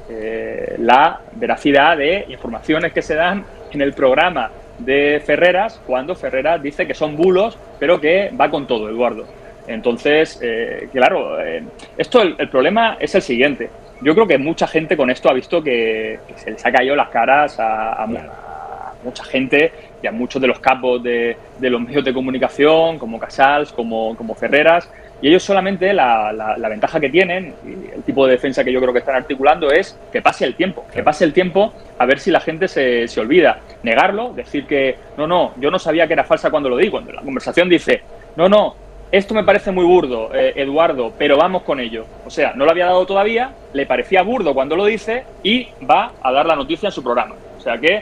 la veracidad de informaciones que se dan en el programa de Ferreras, cuando Ferreras dice que son bulos, pero que va con todo, Eduardo. Entonces, claro, el problema es el siguiente. Yo creo que mucha gente con esto ha visto que se les ha caído las caras a mucha gente y a muchos de los capos de los medios de comunicación, como Casals, como Ferreras. Y ellos solamente la ventaja que tienen, y el tipo de defensa que yo creo que están articulando, es que pase el tiempo. Que pase el tiempo a ver si la gente se olvida. Negarlo, decir que no, yo no sabía que era falsa cuando lo di. Cuando la conversación dice, no, esto me parece muy burdo, Eduardo, pero vamos con ello. O sea, no lo había dado todavía, le parecía burdo cuando lo dice y va a dar la noticia en su programa. O sea que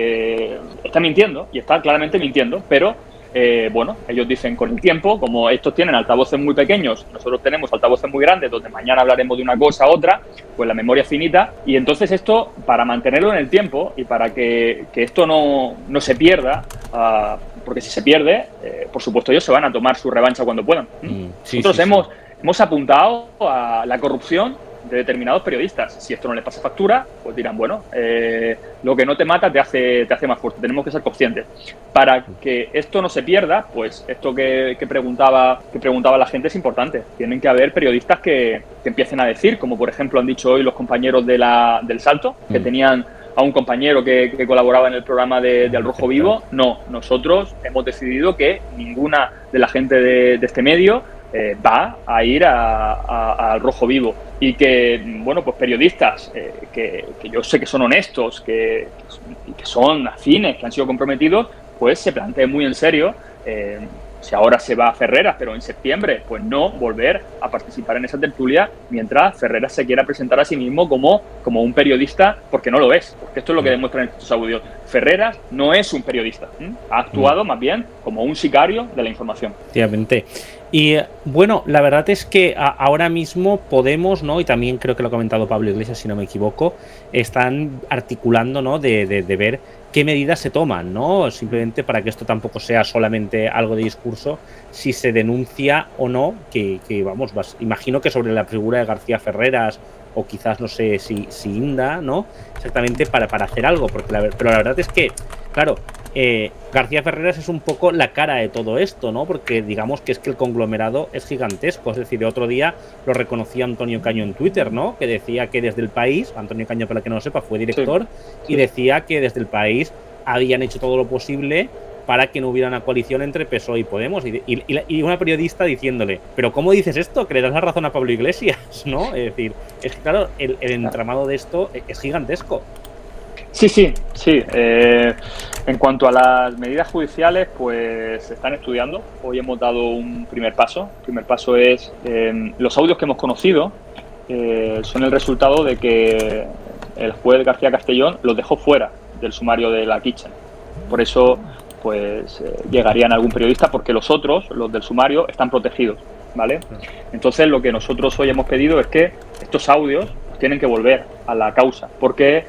está mintiendo, y está claramente mintiendo, pero bueno, ellos dicen con el tiempo, como estos tienen altavoces muy pequeños, nosotros tenemos altavoces muy grandes, donde mañana hablaremos de una cosa a otra, pues la memoria es finita, y entonces esto, para mantenerlo en el tiempo y para que esto no se pierda, porque si se pierde, por supuesto ellos se van a tomar su revancha cuando puedan. Nosotros hemos apuntado a la corrupción de determinados periodistas. Si esto no les pasa factura, pues dirán, bueno, lo que no te mata te hace más fuerte. Tenemos que ser conscientes. Para que esto no se pierda, pues esto que preguntaba la gente es importante. Tienen que haber periodistas que empiecen a decir, como por ejemplo han dicho hoy los compañeros del Salto, que tenían a un compañero que colaboraba en el programa de Al Rojo Vivo. No, nosotros hemos decidido que ninguna de la gente de este medio va a ir al Rojo Vivo, y que, bueno, pues periodistas que yo sé que son honestos, que son afines, que han sido comprometidos, pues se planteen muy en serio si ahora se va a Ferreras, pero en septiembre, pues no volver a participar en esa tertulia mientras Ferreras se quiera presentar a sí mismo como un periodista, porque no lo es. Porque esto es lo que demuestran estos audios. Ferreras no es un periodista. Ha actuado más bien como un sicario de la información. Efectivamente. Y bueno, la verdad es que ahora mismo Podemos, ¿no? Y también creo que lo ha comentado Pablo Iglesias, si no me equivoco, están articulando, ¿no? de ver qué medidas se toman, ¿no? Simplemente para que esto tampoco sea solamente algo de discurso, si se denuncia o no, que vamos, imagino que sobre la figura de García Ferreras, o quizás no sé si Inda, ¿no? Exactamente para hacer algo, pero la verdad es que, claro, García Ferreras es un poco la cara de todo esto, ¿no? Porque digamos que es que el conglomerado es gigantesco. Es decir, el otro día lo reconocía Antonio Caño en Twitter, ¿no? Que decía que desde el País, Antonio Caño, para que no lo sepa, fue director, y decía que desde el País habían hecho todo lo posible para que no hubiera una coalición entre PSOE y Podemos, y una periodista diciéndole, pero ¿cómo dices esto? Que le das la razón a Pablo Iglesias, ¿no? Es decir, es que claro, el entramado de esto es gigantesco. Sí. En cuanto a las medidas judiciales, pues se están estudiando. Hoy hemos dado un primer paso. El primer paso es, los audios que hemos conocido son el resultado de que el juez García Castellón los dejó fuera del sumario de la Kitchen. Por eso, pues llegarían a algún periodista, porque los otros, los del sumario, están protegidos, ¿vale? Entonces, lo que nosotros hoy hemos pedido es que estos audios tienen que volver a la causa, porque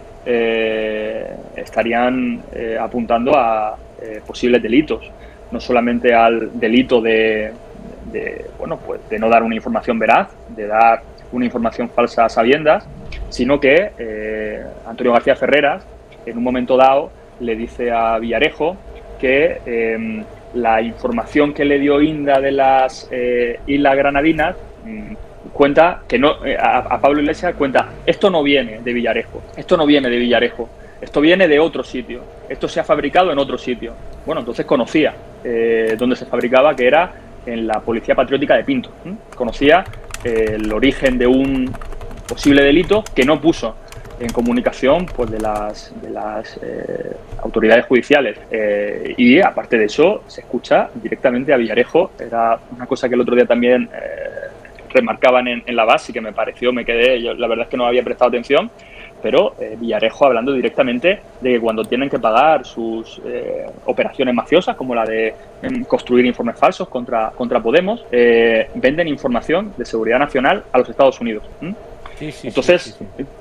estarían apuntando a posibles delitos, no solamente al delito de no dar una información veraz, de dar una información falsa a sabiendas, sino que Antonio García Ferreras, en un momento dado, le dice a Villarejo que la información que le dio Inda de las Islas Granadinas cuenta que no, a Pablo Iglesias cuenta, esto no viene de Villarejo, esto viene de otro sitio, esto se ha fabricado en otro sitio. Bueno, entonces conocía dónde se fabricaba, que era en la Policía Patriótica de Pinto. Conocía el origen de un posible delito que no puso en comunicación, pues, de las autoridades judiciales, y aparte de eso se escucha directamente a Villarejo. Era una cosa que el otro día también remarcaban en la base y que me quedé, yo la verdad es que no había prestado atención, pero Villarejo hablando directamente de que cuando tienen que pagar sus operaciones mafiosas, como la de construir informes falsos contra Podemos, venden información de seguridad nacional a los Estados Unidos. Entonces,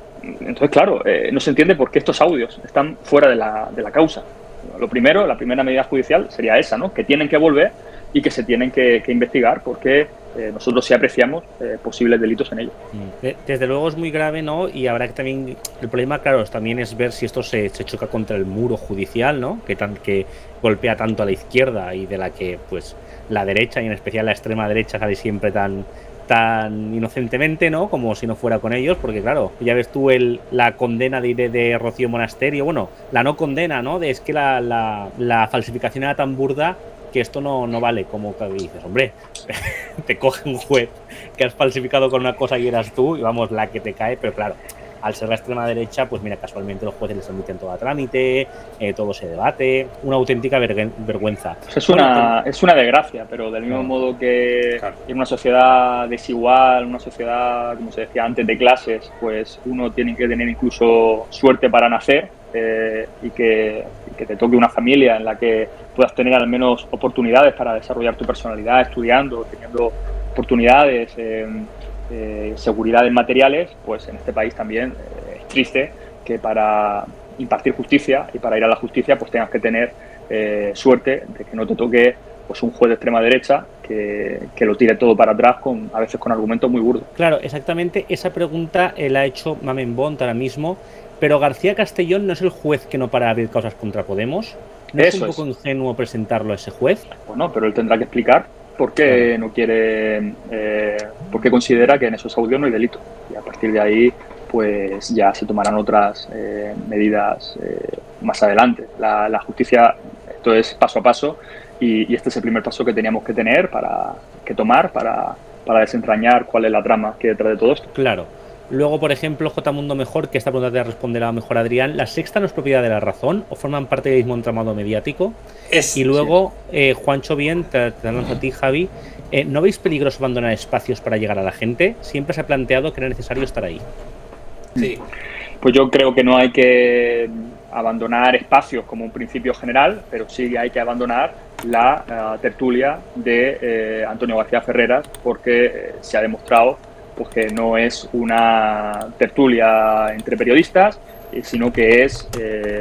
claro, no se entiende por qué estos audios están fuera de la causa. Lo primero, la primera medida judicial sería esa, ¿no? Que tienen que volver y que se tienen que investigar porque nosotros sí apreciamos posibles delitos en ello. Desde luego es muy grave, ¿no? Y habrá que también, el problema, claro, también es ver si esto se choca contra el muro judicial, ¿no? Que golpea tanto a la izquierda y de la que, pues, la derecha y en especial la extrema derecha sale siempre tan inocentemente, ¿no? Como si no fuera con ellos, porque claro, ya ves tú la condena de Rocío Monasterio, bueno, la no condena, ¿no? Es que la falsificación era tan burda que esto no vale, como que dices, hombre, te coge un juez que has falsificado con una cosa y eras tú, y vamos, la que te cae, pero claro, al ser la extrema derecha, pues mira, casualmente los jueces les admiten todo a trámite, todo se debate, una auténtica vergüenza. Pues es una desgracia, pero del mismo modo que en una sociedad desigual, una sociedad, como se decía antes, de clases, pues uno tiene que tener incluso suerte para nacer y que te toque una familia en la que puedas tener al menos oportunidades para desarrollar tu personalidad, estudiando, teniendo oportunidades, seguridades materiales, pues en este país también es triste que para impartir justicia y para ir a la justicia pues tengas que tener suerte de que no te toque pues un juez de extrema derecha que lo tire todo para atrás a veces con argumentos muy burdos. Claro, exactamente esa pregunta la ha hecho Mamen Bont ahora mismo, pero García Castellón no es el juez que no para de abrir causas contra Podemos. ¿No es un poco ingenuo presentarlo a ese juez? Bueno, pero él tendrá que explicar por qué no quiere, por qué considera que en esos audios no hay delito. Y a partir de ahí, pues ya se tomarán otras medidas más adelante. La justicia, esto es paso a paso, y este es el primer paso que teníamos que tener para desentrañar cuál es la trama que hay detrás de todo esto. Claro. Luego, por ejemplo, J. Mundo Mejor, que esta pregunta te responderá mejor Adrián. ¿La Sexta no es propiedad de La Razón o forman parte del mismo entramado mediático? Y luego, Juancho Bien, te lanzo a ti, Javi. ¿No veis peligroso abandonar espacios para llegar a la gente? Siempre se ha planteado que era necesario estar ahí. Sí. Pues yo creo que no hay que abandonar espacios como un principio general, pero sí hay que abandonar la tertulia de Antonio García Ferreras, porque se ha demostrado pues que no es una tertulia entre periodistas, sino que es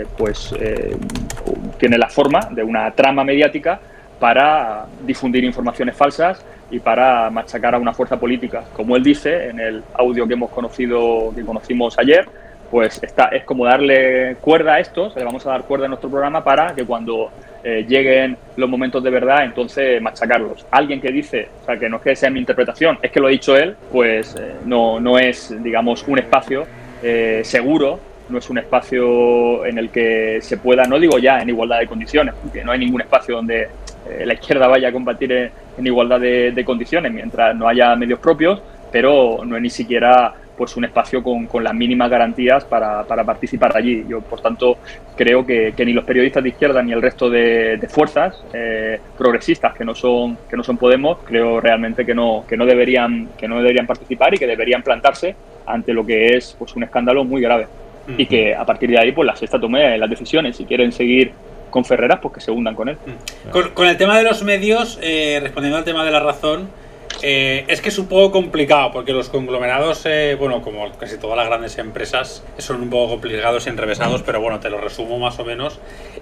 tiene la forma de una trama mediática para difundir informaciones falsas y para machacar a una fuerza política. Como él dice en el audio que conocimos ayer, pues es como darle cuerda a esto, le vamos a dar cuerda a nuestro programa para que cuando lleguen los momentos de verdad, entonces machacarlos. Alguien que dice, o sea, que no es que sea mi interpretación, es que lo ha dicho él, pues no es, digamos, un espacio seguro, no es un espacio en el que se pueda, no digo ya en igualdad de condiciones, porque no hay ningún espacio donde la izquierda vaya a combatir en igualdad de condiciones mientras no haya medios propios, pero no es ni siquiera pues un espacio con las mínimas garantías para participar allí. Yo, por tanto, creo que ni los periodistas de izquierda ni el resto de fuerzas progresistas que no son Podemos, creo realmente que no deberían participar y que deberían plantarse ante lo que es pues un escándalo muy grave. Y que a partir de ahí pues la Sexta tome las decisiones. Si quieren seguir con Ferreras, pues que se hundan con él. Con el tema de los medios, respondiendo al tema de La Razón, es que es un poco complicado porque los conglomerados, bueno, como casi todas las grandes empresas, son un poco complicados y enrevesados, pero bueno, te lo resumo más o menos.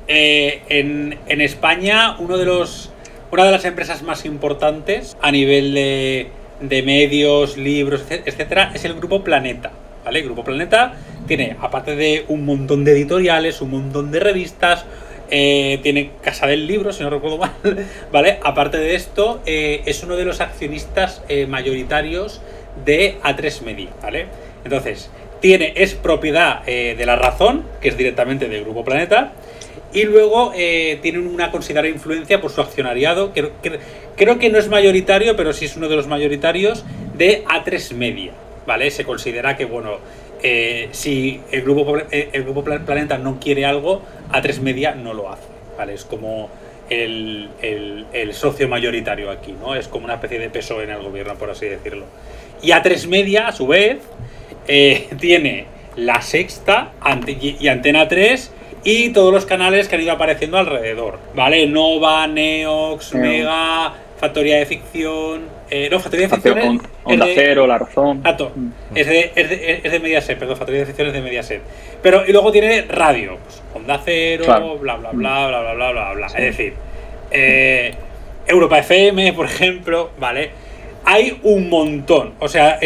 En España, una de las empresas más importantes a nivel de medios, libros, etcétera, es el Grupo Planeta, ¿vale? El Grupo Planeta tiene, aparte de un montón de editoriales, un montón de revistas, tiene Casa del Libro, si no recuerdo mal, ¿vale? Aparte de esto, es uno de los accionistas mayoritarios de A3 Media, ¿vale? Entonces, es propiedad de La Razón, que es directamente del Grupo Planeta, y luego tiene una considerable influencia por su accionariado, creo que no es mayoritario, pero sí es uno de los mayoritarios de A3 Media, ¿vale? Se considera que, bueno, si el grupo Planeta no quiere algo, A3 Media no lo hace, ¿vale? Es como el socio mayoritario aquí, ¿no? Es como una especie de PSOE en el gobierno, por así decirlo. Y A3 Media, a su vez, tiene La Sexta y Antena 3 y todos los canales que han ido apareciendo alrededor, ¿vale? Nova, Neox, Mega, Factoría de Ficción... no, Factoría de Ficción Onda Cero, La Razón. Exacto, es de Mediaset, perdón, Factoría de Ficción es de Mediaset. Pero, y luego tiene radio, pues, Onda Cero, claro. bla, bla, bla, bla, bla, bla, bla, bla. Sí. Es decir, Europa FM, por ejemplo, ¿vale? Hay un montón, o sea,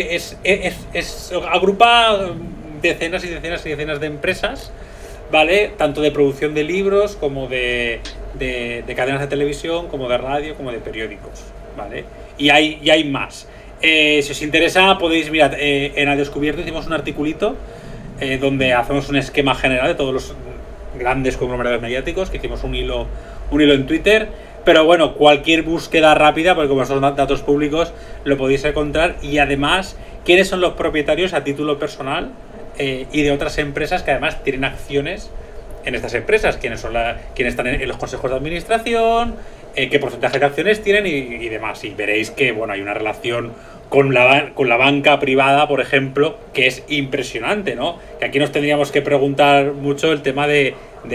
agrupa decenas y decenas y decenas de empresas, ¿vale? Tanto de producción de libros como de cadenas de televisión, como de radio, como de periódicos, ¿vale? Y hay más. Si os interesa, podéis mirar, en Al Descubierto hicimos un articulito donde hacemos un esquema general de todos los grandes conglomerados mediáticos, que hicimos un hilo en Twitter. Pero bueno, cualquier búsqueda rápida, porque como son datos públicos, lo podéis encontrar. Y además, ¿quiénes son los propietarios a título personal y de otras empresas que además tienen acciones en estas empresas? ¿Quiénes están en los consejos de administración? ¿Qué porcentaje de acciones tienen? Y demás. Y veréis que bueno, hay una relación con la banca privada, por ejemplo, que es impresionante, ¿no? Que aquí nos tendríamos que preguntar mucho el tema de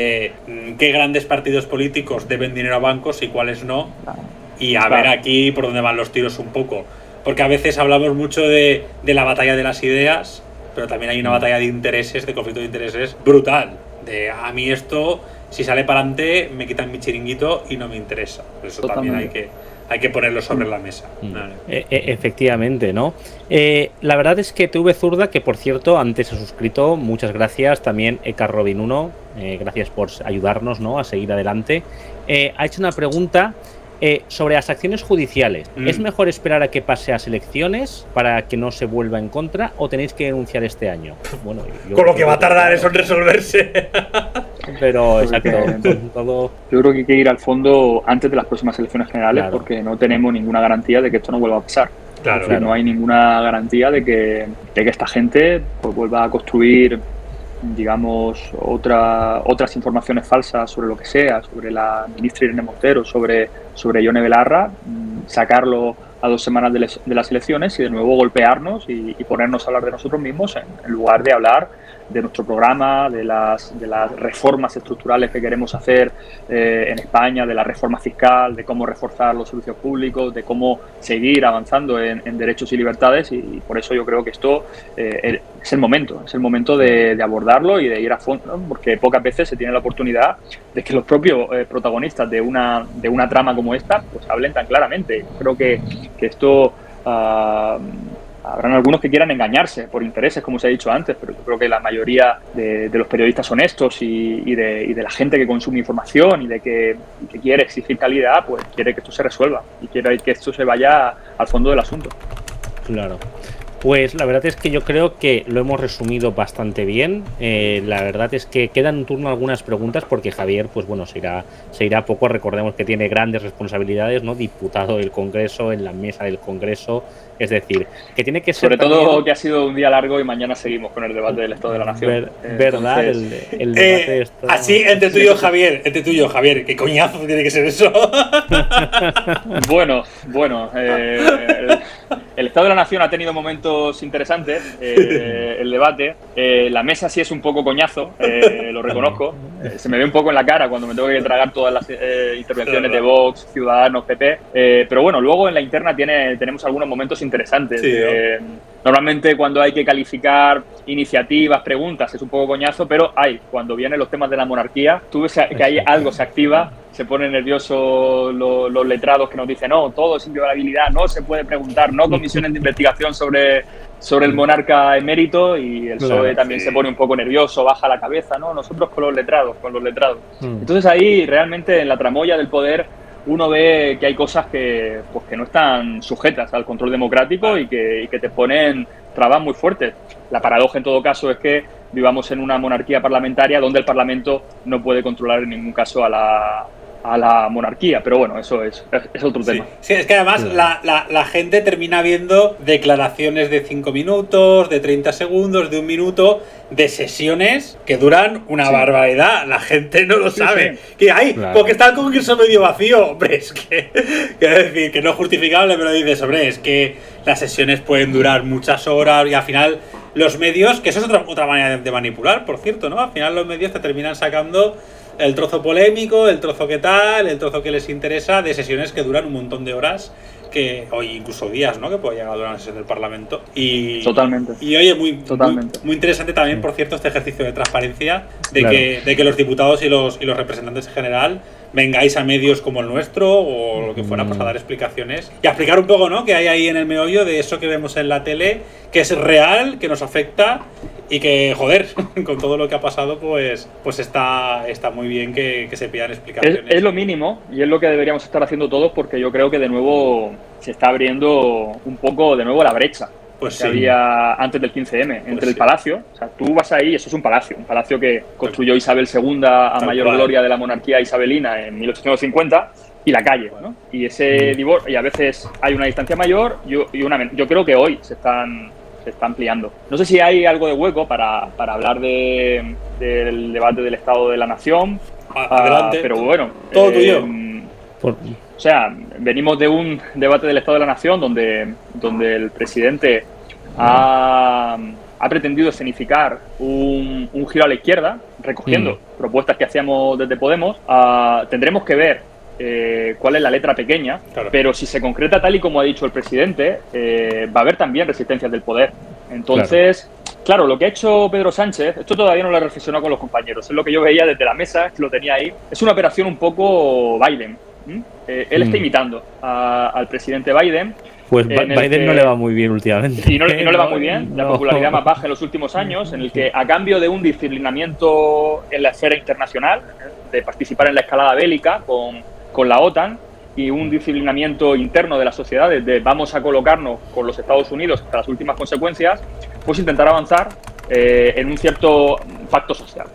qué grandes partidos políticos deben dinero a bancos y cuáles no. Y a ver aquí por dónde van los tiros un poco. Porque a veces hablamos mucho de la batalla de las ideas, pero también hay una batalla de intereses, de conflicto de intereses brutal. A mí esto, si sale para adelante, me quitan mi chiringuito y no me interesa. Eso totalmente. También hay que ponerlo sobre la mesa. Efectivamente, ¿no? La verdad es que TV Zurda, que por cierto antes se ha suscrito, muchas gracias. También Eka Robin 1, gracias por ayudarnos, ¿no?, a seguir adelante. Ha hecho una pregunta sobre las acciones judiciales. ¿Es mejor esperar a que pase a elecciones para que no se vuelva en contra o tenéis que denunciar este año? Bueno, con lo que va a tardar eso en resolverse. Pero exacto, todo... Yo creo que hay que ir al fondo antes de las próximas elecciones generales, porque no tenemos ninguna garantía de que esto no vuelva a pasar. Claro, no hay ninguna garantía de que esta gente pues vuelva a construir, digamos, otras informaciones falsas sobre lo que sea, sobre la ministra Irene Montero, sobre Ione Belarra, sacarlo a 2 semanas de las elecciones y de nuevo golpearnos y ponernos a hablar de nosotros mismos en lugar de hablar de nuestro programa, de las reformas estructurales que queremos hacer en España, de la reforma fiscal, de cómo reforzar los servicios públicos, de cómo seguir avanzando en derechos y libertades. Y por eso yo creo que esto es el momento de abordarlo y de ir a fondo, porque pocas veces se tiene la oportunidad de que los propios protagonistas de una trama como esta pues hablen tan claramente. Creo que esto... habrán algunos que quieran engañarse por intereses, como se ha dicho antes, pero yo creo que la mayoría de los periodistas honestos y de la gente que consume información y que quiere exigir calidad, pues quiere que esto se resuelva y quiere que esto se vaya al fondo del asunto. Claro. Pues la verdad es que yo creo que lo hemos resumido bastante bien. La verdad es que quedan en turno algunas preguntas porque Javier, pues bueno, se irá poco. Recordemos que tiene grandes responsabilidades, ¿no? Diputado del Congreso, en la mesa del Congreso. Es decir, que tiene que ser... Sobre todo que ha sido un día largo y mañana seguimos con el debate del Estado de la Nación. ¿Verdad? El debate está... Así, entre tú y yo, Javier, ¿qué coñazo tiene que ser eso? Bueno, el Estado de la Nación ha tenido momentos interesantes, el debate. La mesa sí es un poco coñazo, lo reconozco. Se me ve un poco en la cara cuando me tengo que tragar todas las intervenciones de Vox, Ciudadanos, PP. Pero bueno, luego en la interna tenemos algunos momentos interesantes. Sí, normalmente cuando hay que calificar iniciativas, preguntas, es un poco coñazo, pero cuando vienen los temas de la monarquía, tú ves que hay algo se activa, se ponen nerviosos los letrados que nos dicen no, todo es inviolabilidad, no se puede preguntar, no comisiones de investigación sobre el monarca emérito, y el PSOE también se pone un poco nervioso, baja la cabeza, ¿no? Nosotros con los letrados. Entonces ahí realmente en la tramoya del poder uno ve que hay cosas que no están sujetas al control democrático y que te ponen trabas muy fuertes. La paradoja en todo caso es que vivamos en una monarquía parlamentaria donde el Parlamento no puede controlar en ningún caso a la monarquía, pero bueno, eso es otro tema. Sí, es que además la gente termina viendo declaraciones de 5 minutos, de 30 segundos, de 1 minuto, de sesiones que duran una barbaridad. La gente no lo sabe. Que porque está el Congreso medio vacío. Hombre, es que quiero decir que no es justificable, pero dices, hombre, es que las sesiones pueden durar muchas horas y al final los medios, que eso es otra manera de manipular, por cierto, ¿no? Al final los medios te terminan sacando el trozo polémico, el trozo que tal, el trozo que les interesa, de sesiones que duran un montón de horas, o incluso días, ¿no? Que puede llegar a durar una sesión del Parlamento. Totalmente. Y oye, muy interesante también, por cierto, este ejercicio de transparencia, de que los diputados y los representantes en general vengáis a medios como el nuestro o lo que fuera, pues a dar explicaciones y a explicar un poco, ¿no? Que hay ahí en el meollo de eso que vemos en la tele, que es real, que nos afecta y que, joder, con todo lo que ha pasado, pues está muy bien que se pidan explicaciones. Es lo mínimo y es lo que deberíamos estar haciendo todos, porque yo creo que de nuevo se está abriendo un poco de nuevo la brecha pues que había antes del 15M, entre el palacio. O sea, tú vas ahí, eso es un palacio que construyó Isabel II a mayor gloria de la monarquía isabelina en 1850, y la calle, ¿no? Y ese divorcio, y a veces hay una distancia mayor yo creo que hoy se está ampliando. No sé si hay algo de hueco para hablar del debate del Estado de la Nación. Adelante. Pero bueno, todo tuyo. O sea, venimos de un debate del Estado de la Nación donde el presidente ha pretendido escenificar un giro a la izquierda, recogiendo propuestas que hacíamos desde Podemos. Tendremos que ver cuál es la letra pequeña, pero si se concreta tal y como ha dicho el presidente, va a haber también resistencias del poder. Entonces, claro, lo que ha hecho Pedro Sánchez, esto todavía no lo he reflexionado con los compañeros, es lo que yo veía desde la mesa, que lo tenía ahí, es una operación un poco Biden. Él está imitando al presidente Biden. Pues Biden no le va muy bien últimamente. Y no le va muy bien, la popularidad más baja en los últimos años, en el que a cambio de un disciplinamiento en la esfera internacional, de participar en la escalada bélica con la OTAN, y un disciplinamiento interno de la sociedad, de vamos a colocarnos con los Estados Unidos hasta las últimas consecuencias, pues intentar avanzar en un cierto pacto social,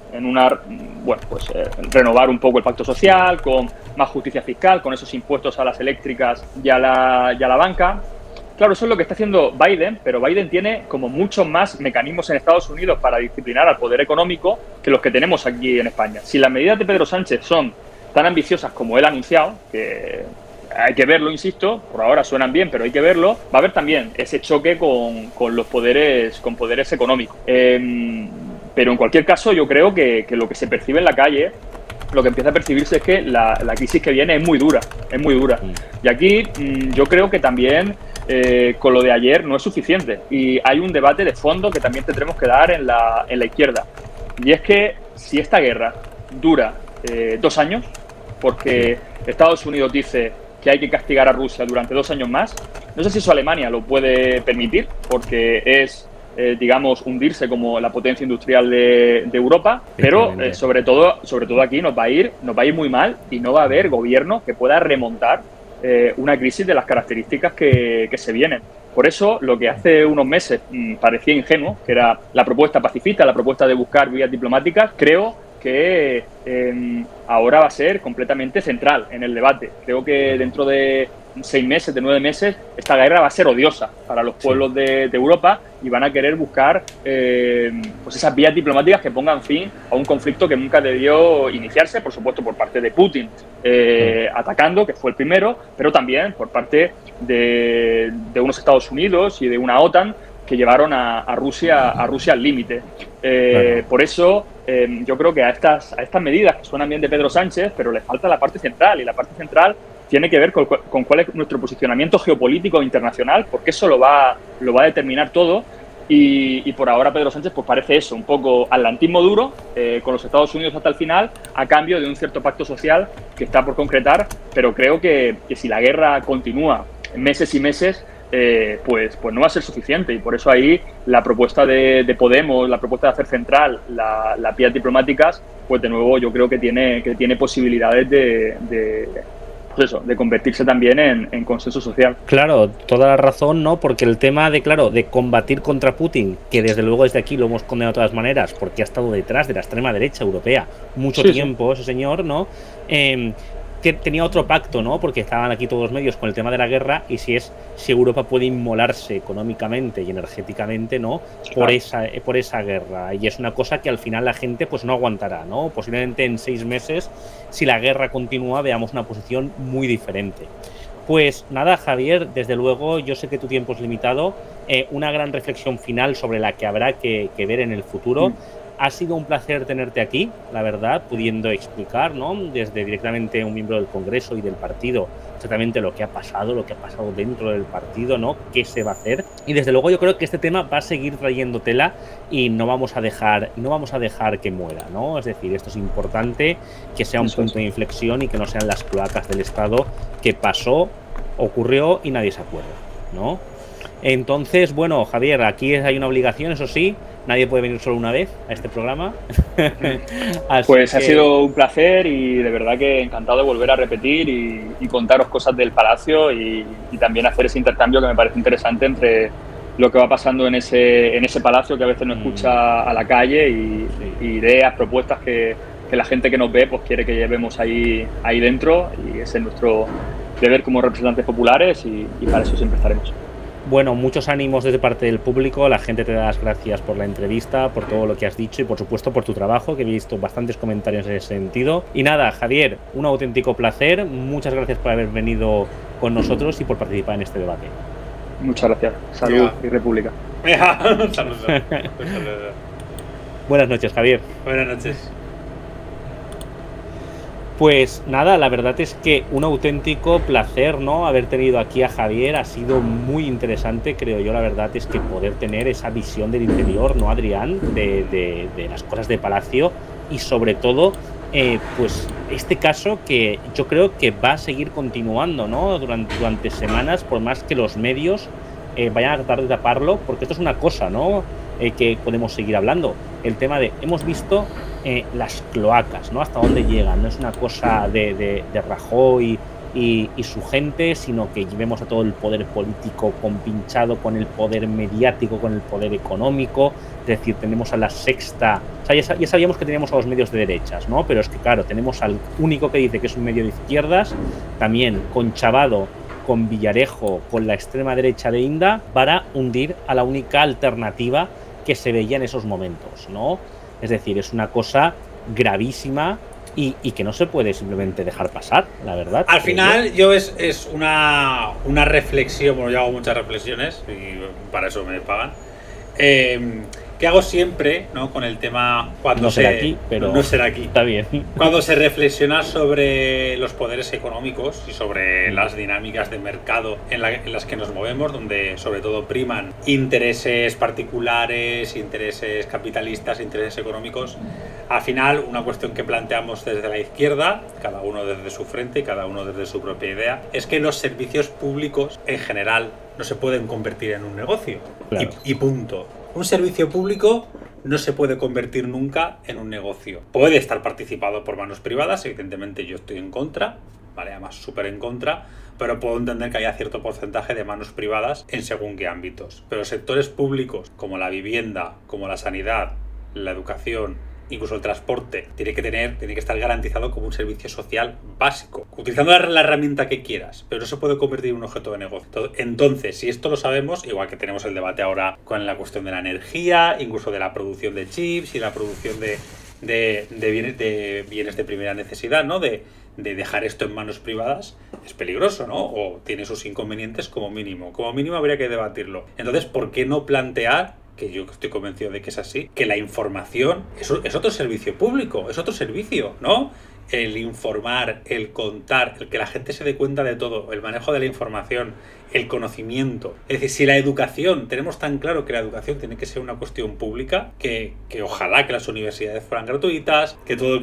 renovar un poco el pacto social, con más justicia fiscal, con esos impuestos a las eléctricas y a la banca. Claro, eso es lo que está haciendo Biden, pero Biden tiene como muchos más mecanismos en Estados Unidos para disciplinar al poder económico que los que tenemos aquí en España. Si las medidas de Pedro Sánchez son tan ambiciosas como él ha anunciado, que hay que verlo, insisto, por ahora suenan bien, pero hay que verlo, va a haber también ese choque con los poderes, con poderes económicos. Pero en cualquier caso, yo creo que lo que se percibe en la calle, lo que empieza a percibirse es que la crisis que viene es muy dura, Y aquí yo creo que también con lo de ayer no es suficiente, y hay un debate de fondo que también tendremos que dar en la izquierda, y es que si esta guerra dura 2 años, porque Estados Unidos dice que hay que castigar a Rusia durante 2 años más, no sé si eso Alemania lo puede permitir, porque es digamos, hundirse como la potencia industrial de Europa, pero sobre todo aquí nos va a ir muy mal, y no va a haber gobierno que pueda remontar una crisis de las características que se vienen. Por eso, lo que hace unos meses parecía ingenuo, que era la propuesta pacifista, la propuesta de buscar vías diplomáticas, creo que ahora va a ser completamente central en el debate. Creo que dentro de 6 meses, de 9 meses, esta guerra va a ser odiosa para los pueblos de Europa, y van a querer buscar pues esas vías diplomáticas que pongan fin a un conflicto que nunca debió iniciarse, por supuesto por parte de Putin atacando, que fue el primero, pero también por parte de unos Estados Unidos y de una OTAN que llevaron a Rusia al límite. Por eso yo creo que a estas medidas que suenan bien de Pedro Sánchez, pero le falta la parte central, y la parte central tiene que ver con cuál es nuestro posicionamiento geopolítico internacional, porque eso lo va a determinar todo. Y por ahora Pedro Sánchez pues parece eso, un poco atlantismo duro, con los Estados Unidos hasta el final, a cambio de un cierto pacto social que está por concretar, pero creo que si la guerra continúa meses y meses, pues no va a ser suficiente, y por eso ahí la propuesta de Podemos, la propuesta de hacer central las vías diplomáticas, pues de nuevo yo creo que tiene posibilidades de convertirse también en consenso social. Claro, toda la razón, ¿no? Porque el tema de combatir contra Putin, que desde luego desde aquí lo hemos condenado de todas maneras, porque ha estado detrás de la extrema derecha europea mucho tiempo, ese señor, ¿no? Que tenía otro pacto, ¿no? Porque estaban aquí todos los medios con el tema de la guerra, y si Europa puede inmolarse económicamente y energéticamente, ¿no? Por esa guerra. Y es una cosa que al final la gente pues no aguantará, ¿no? Posiblemente en 6 meses, si la guerra continúa, veamos una posición muy diferente. Pues nada, Javier, desde luego, yo sé que tu tiempo es limitado. una gran reflexión final sobre la que habrá que ver en el futuro. Ha sido un placer tenerte aquí, la verdad, pudiendo explicar, ¿no?, desde directamente un miembro del Congreso y del partido, exactamente lo que ha pasado dentro del partido, ¿no?, qué se va a hacer. Y desde luego yo creo que este tema va a seguir trayendo tela y no vamos a dejar que muera, ¿no? Es decir, esto es importante, que sea un punto de inflexión y que no sean las cloacas del Estado que pasó, ocurrió y nadie se acuerda, ¿no? Entonces, bueno, Javier, aquí hay una obligación, eso sí, nadie puede venir solo una vez a este programa. Pues ha sido un placer y de verdad que encantado de volver a repetir y contaros cosas del Palacio y también hacer ese intercambio que me parece interesante entre lo que va pasando en ese Palacio que a veces no escucha a la calle y ideas, propuestas que la gente que nos ve pues quiere que llevemos ahí dentro, y ese es nuestro deber como representantes populares y para eso siempre estaremos. Bueno, muchos ánimos desde parte del público, la gente te da las gracias por la entrevista, por todo lo que has dicho y por supuesto por tu trabajo, que he visto bastantes comentarios en ese sentido. Y nada, Javier, un auténtico placer, muchas gracias por haber venido con nosotros y por participar en este debate. Muchas gracias, salud y república. Salud. Buenas noches, Javier. Buenas noches. Pues nada, la verdad es que un auténtico placer, ¿no?, haber tenido aquí a Javier. Ha sido muy interesante, creo yo. La verdad es que poder tener esa visión del interior, ¿no, Adrián?, de las cosas de Palacio y sobre todo, pues este caso que yo creo que va a seguir continuando, ¿no?, durante semanas, por más que los medios vayan a tratar de taparlo, porque esto es una cosa, ¿no?, que podemos seguir hablando. El tema de, hemos visto las cloacas, ¿no?, hasta dónde llegan. No es una cosa de Rajoy y su gente, sino que vemos a todo el poder político compinchado con el poder mediático, con el poder económico. Es decir, tenemos a La Sexta, o sea, ya sabíamos que teníamos a los medios de derechas, ¿no?, pero es que claro, tenemos al único que dice que es un medio de izquierdas, también conchavado con Villarejo, con la extrema derecha de Inda, para hundir a la única alternativa que se veía en esos momentos, ¿no? Es decir, es una cosa gravísima y que no se puede simplemente dejar pasar, la verdad. Al final, yo es una reflexión, bueno, yo hago muchas reflexiones y para eso me pagan, que hago siempre, ¿no?, con el tema cuando no será aquí, pero no será aquí. Está bien. Cuando se reflexiona sobre los poderes económicos y sobre las dinámicas de mercado en las que nos movemos, donde sobre todo priman intereses particulares, intereses capitalistas, intereses económicos. Al final, una cuestión que planteamos desde la izquierda, cada uno desde su frente y cada uno desde su propia idea, es que los servicios públicos en general no se pueden convertir en un negocio. Claro. Y punto. Un servicio público no se puede convertir nunca en un negocio. Puede estar participado por manos privadas, evidentemente yo estoy en contra, ¿vale? Además súper en contra, pero puedo entender que haya cierto porcentaje de manos privadas en según qué ámbitos. Pero sectores públicos como la vivienda, como la sanidad, la educación, incluso el transporte, tiene que estar garantizado como un servicio social básico, utilizando la herramienta que quieras, pero no se puede convertir en un objeto de negocio. Entonces, si esto lo sabemos, igual que tenemos el debate ahora con la cuestión de la energía, incluso de la producción de chips y la producción de bienes de primera necesidad, ¿no?, de dejar esto en manos privadas, es peligroso, ¿no? O tiene sus inconvenientes como mínimo. Como mínimo habría que debatirlo. Entonces, ¿por qué no plantear, que yo estoy convencido de que es así, que la información es otro servicio público, es otro servicio, ¿no? El informar, el contar, el que la gente se dé cuenta de todo, el manejo de la información, el conocimiento. Es decir, si la educación, tenemos tan claro que la educación tiene que ser una cuestión pública, que ojalá que las universidades fueran gratuitas, que todo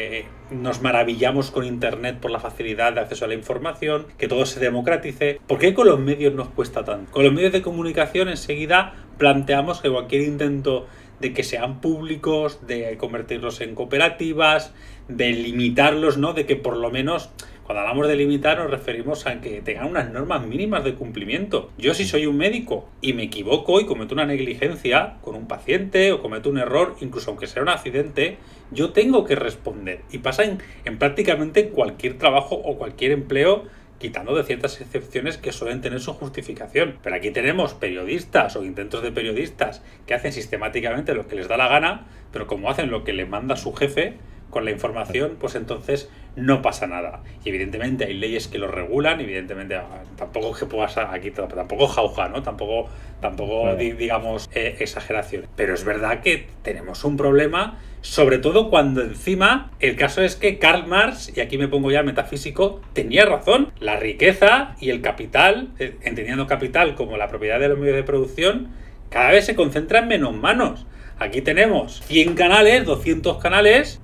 nos maravillamos con internet por la facilidad de acceso a la información, que todo se democratice. ¿Por qué con los medios nos cuesta tanto? Con los medios de comunicación enseguida planteamos que cualquier intento de que sean públicos, de convertirlos en cooperativas, de limitarlos, ¿no?, de que por lo menos, cuando hablamos de limitar nos referimos a que tengan unas normas mínimas de cumplimiento. Yo, si soy un médico y me equivoco y cometo una negligencia con un paciente o cometo un error, incluso aunque sea un accidente, yo tengo que responder. Y pasa en prácticamente cualquier trabajo o cualquier empleo, quitando de ciertas excepciones que suelen tener su justificación. Pero aquí tenemos periodistas o intentos de periodistas que hacen sistemáticamente lo que les da la gana, pero como hacen lo que les manda su jefe, con la información, pues entonces no pasa nada. Y evidentemente hay leyes que lo regulan, evidentemente tampoco que puedas aquí, tampoco jauja, ¿no? Tampoco digamos exageración. Pero es verdad que tenemos un problema, sobre todo cuando encima el caso es que Karl Marx, y aquí me pongo ya metafísico, tenía razón. La riqueza y el capital, entendiendo capital como la propiedad de los medios de producción, cada vez se concentra en menos manos. Aquí tenemos 100 canales, 200 canales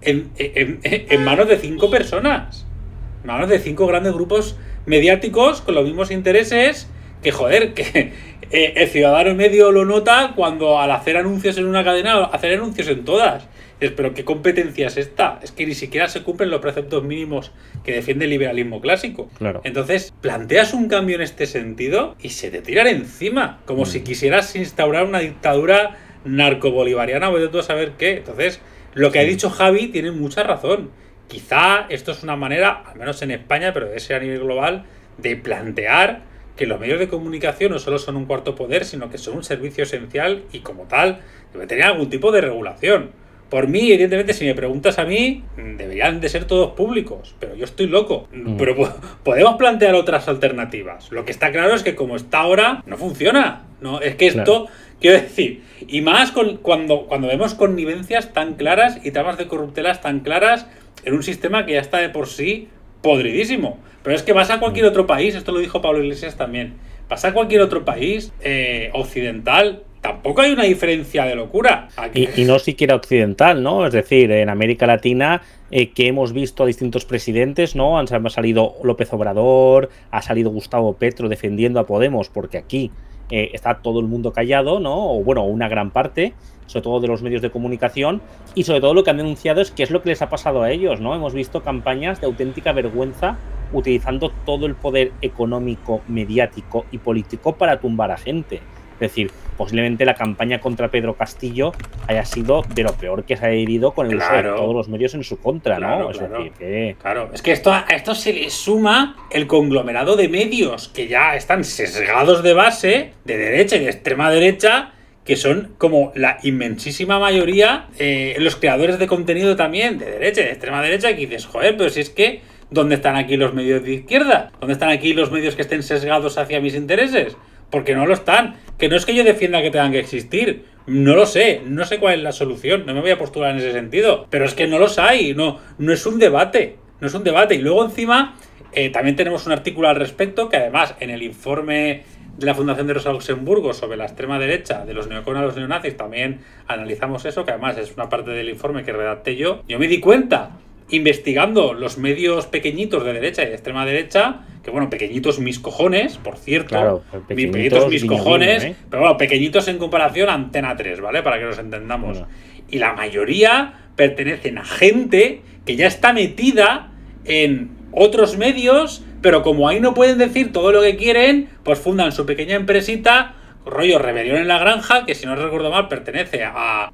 en manos de 5 personas. En manos de 5 grandes grupos mediáticos con los mismos intereses que, joder, que el ciudadano medio lo nota cuando al hacer anuncios en una cadena, hacer anuncios en todas. Pero ¿qué competencia es esta? Es que ni siquiera se cumplen los preceptos mínimos que defiende el liberalismo clásico. Claro. Entonces, planteas un cambio en este sentido y se te tiran encima, como si quisieras instaurar una dictadura narco-bolivariana o de todo saber qué. Entonces, lo que ha dicho Javi tiene mucha razón. Quizá esto es una manera, al menos en España, pero debe ser a nivel global, de plantear que los medios de comunicación no solo son un cuarto poder, sino que son un servicio esencial y como tal debe tener algún tipo de regulación. Por mí, evidentemente, si me preguntas a mí, deberían de ser todos públicos, pero yo estoy loco. Pero podemos plantear otras alternativas. Lo que está claro es que como está ahora, no funciona. No, es que esto, quiero decir, y más cuando vemos connivencias tan claras y tramas de corruptelas tan claras en un sistema que ya está de por sí podridísimo. Pero es que vas a cualquier otro país, esto lo dijo Pablo Iglesias también, vas a cualquier otro país occidental, tampoco hay una diferencia de locura. Aquí... Y no siquiera occidental, ¿no? Es decir, en América Latina, que hemos visto a distintos presidentes, ¿no? Ha salido López Obrador, ha salido Gustavo Petro defendiendo a Podemos, porque aquí está todo el mundo callado, ¿no? O bueno, una gran parte, sobre todo de los medios de comunicación, y sobre todo lo que han denunciado es qué es lo que les ha pasado a ellos, ¿no? Hemos visto campañas de auténtica vergüenza utilizando todo el poder económico, mediático y político para tumbar a gente. Es decir, posiblemente la campaña contra Pedro Castillo haya sido de lo peor que se ha vivido con el uso de todos los medios en su contra, ¿no? Es decir, que... Claro, es que a esto se le suma el conglomerado de medios que ya están sesgados de base, de derecha y de extrema derecha, que son como la inmensísima mayoría, los creadores de contenido también, de derecha y de extrema derecha, que dices, joder, pero si es que, ¿dónde están aquí los medios de izquierda? ¿Dónde están aquí los medios que estén sesgados hacia mis intereses? Porque no lo están. Que no es que yo defienda que tengan que existir. No lo sé. No sé cuál es la solución. No me voy a postular en ese sentido. Pero es que no los hay. No es un debate. No es un debate. Y luego encima también tenemos un artículo al respecto que además en el informe de la Fundación de Rosa Luxemburgo sobre la extrema derecha, de los neoconas a los neonazis, también analizamos eso, que además es una parte del informe que redacté yo. Yo me di cuenta, investigando los medios pequeñitos de derecha y de extrema derecha, que bueno, pequeñitos mis cojones, por cierto, claro, pequeñitos mis cojones, pero bueno, pequeñitos en comparación a Antena 3, ¿vale? Para que nos entendamos. Bueno. Y la mayoría pertenecen a gente que ya está metida en otros medios, pero como ahí no pueden decir todo lo que quieren, pues fundan su pequeña empresita, rollo Rebelión en la Granja, que si no recuerdo mal pertenece a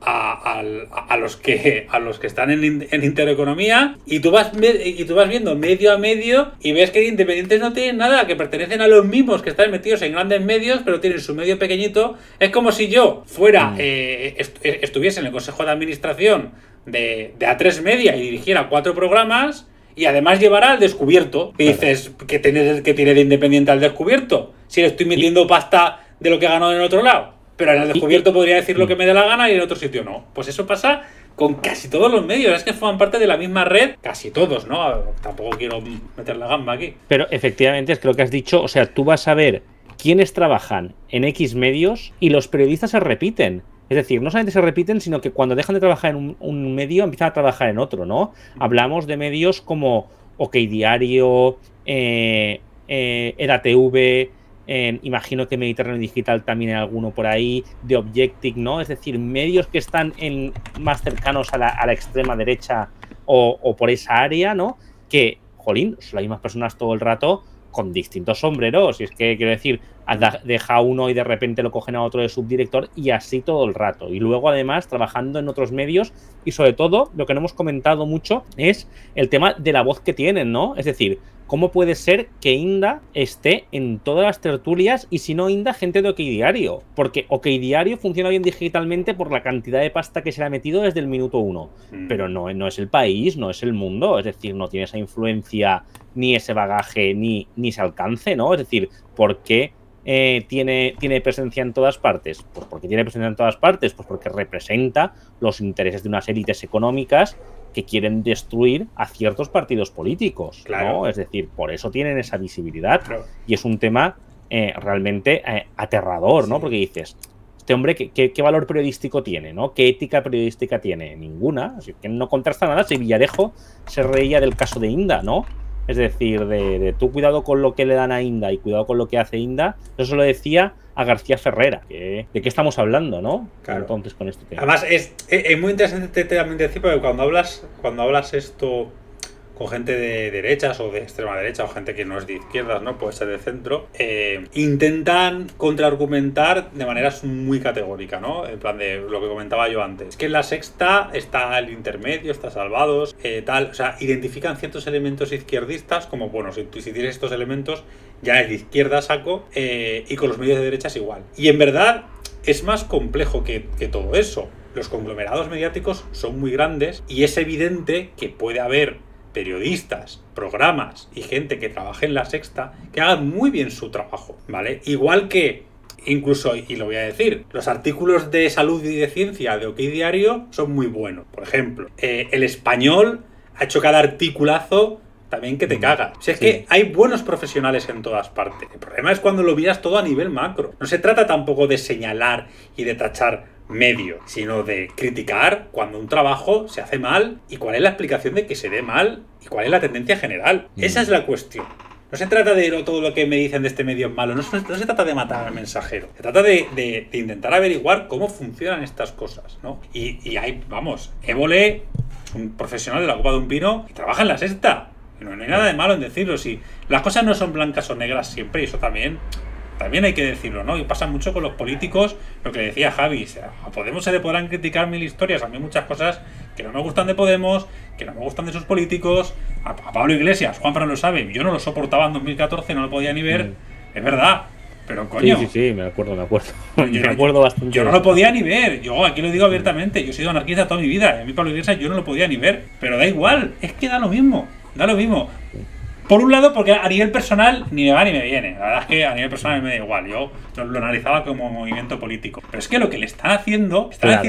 los que están en Intereconomía, y tú vas viendo medio a medio y ves que independientes no tienen nada, que pertenecen a los mismos que están metidos en grandes medios, pero tienen su medio pequeñito. Es como si yo fuera estuviese en el Consejo de Administración de A3 Media y dirigiera 4 programas y además llevará Al Descubierto. Y dices, ¿qué tiene de independiente Al Descubierto? Si le estoy metiendo pasta de lo que ha ganado en el otro lado. Pero en El Descubierto podría decir lo que me dé la gana y en otro sitio no. Pues eso pasa con casi todos los medios. Es que forman parte de la misma red, casi todos, ¿no? Tampoco quiero meter la gamba aquí. Pero efectivamente es que lo que has dicho, o sea, tú vas a ver quiénes trabajan en X medios y los periodistas se repiten. Es decir, no solamente se repiten, sino que cuando dejan de trabajar en un medio empiezan a trabajar en otro, ¿no? Hablamos de medios como OK Diario, EDATV, imagino que Mediterráneo Digital también hay alguno por ahí, de Objective, ¿no? Es decir, medios que están más cercanos a la extrema derecha o por esa área, ¿no? Que, jolín, son las mismas personas todo el rato con distintos sombreros. Y es que, quiero decir, deja a uno y de repente lo cogen a otro de subdirector y así todo el rato. Y luego, además, trabajando en otros medios y, sobre todo, lo que no hemos comentado mucho es el tema de la voz que tienen, ¿no? Es decir, ¿cómo puede ser que Inda esté en todas las tertulias y si no Inda, gente de OK Diario? Porque OK Diario funciona bien digitalmente por la cantidad de pasta que se le ha metido desde el minuto 1. Pero no es el país, no es el mundo. Es decir, no tiene esa influencia, ni ese bagaje, ni ese alcance, ¿no? Es decir, ¿por qué tiene presencia en todas partes? Pues porque tiene presencia en todas partes, pues porque representa los intereses de unas élites económicas que quieren destruir a ciertos partidos políticos, claro, ¿no? Es decir, por eso tienen esa visibilidad. Claro. Y es un tema realmente aterrador, ¿no? Porque dices, este hombre, ¿qué valor periodístico tiene, ¿no? ¿Qué ética periodística tiene? Ninguna. Así que no contrasta nada. Si Villarejo se reía del caso de Inda, ¿no? Es decir, de tú cuidado con lo que le dan a Inda y cuidado con lo que hace Inda. Eso lo decía a García Ferrera. ¿De qué estamos hablando, no? Claro. Entonces, con este tema. Además, es muy interesante también decir, porque cuando hablas esto con gente de derechas o de extrema derecha o gente que no es de izquierdas, ¿no? Puede ser de centro, intentan contraargumentar de manera muy categórica, ¿no? En plan de lo que comentaba yo antes. Es que en La Sexta está el intermedio, está Salvados, tal. O sea, identifican ciertos elementos izquierdistas como, bueno, si tienes estos elementos, ya es de izquierda saco, y con los medios de derechas igual. Y en verdad es más complejo que todo eso. Los conglomerados mediáticos son muy grandes y es evidente que puede haber periodistas, programas y gente que trabaje en La Sexta que hagan muy bien su trabajo, ¿vale? Igual que, incluso, y lo voy a decir, los artículos de salud y de ciencia de OK Diario son muy buenos. Por ejemplo, El Español ha hecho cada articulazo también que te cagas. O sea, es que hay buenos profesionales en todas partes. El problema es cuando lo miras todo a nivel macro. No se trata tampoco de señalar y de tachar medio, sino de criticar cuando un trabajo se hace mal y cuál es la explicación de que se dé mal y cuál es la tendencia general. Esa es la cuestión. No se trata de todo lo que me dicen de este medio es malo, no se trata de matar al mensajero, se trata de intentar averiguar cómo funcionan estas cosas, ¿no? Y hay, vamos, Évole es un profesional de la copa de un pino y trabaja en La Sexta. No hay nada de malo en decirlo, si las cosas no son blancas o negras siempre, y eso también hay que decirlo, ¿no? Y pasa mucho con los políticos, lo que decía Javi, o sea, a Podemos se le podrán criticar mil historias, a mí muchas cosas que no me gustan de Podemos, que no me gustan de sus políticos, a Pablo Iglesias, Juanfran lo sabe, yo no lo soportaba en 2014, no lo podía ni ver, es verdad, pero coño. Sí, me acuerdo. Me acuerdo bastante. Yo no lo podía ni ver, yo aquí lo digo abiertamente, yo he sido anarquista toda mi vida, y a mí Pablo Iglesias yo no lo podía ni ver, pero da igual, es que da lo mismo. Por un lado, porque a nivel personal ni me va ni me viene. La verdad es que a nivel personal me da igual. Yo lo analizaba como movimiento político. Pero es que lo que le están haciendo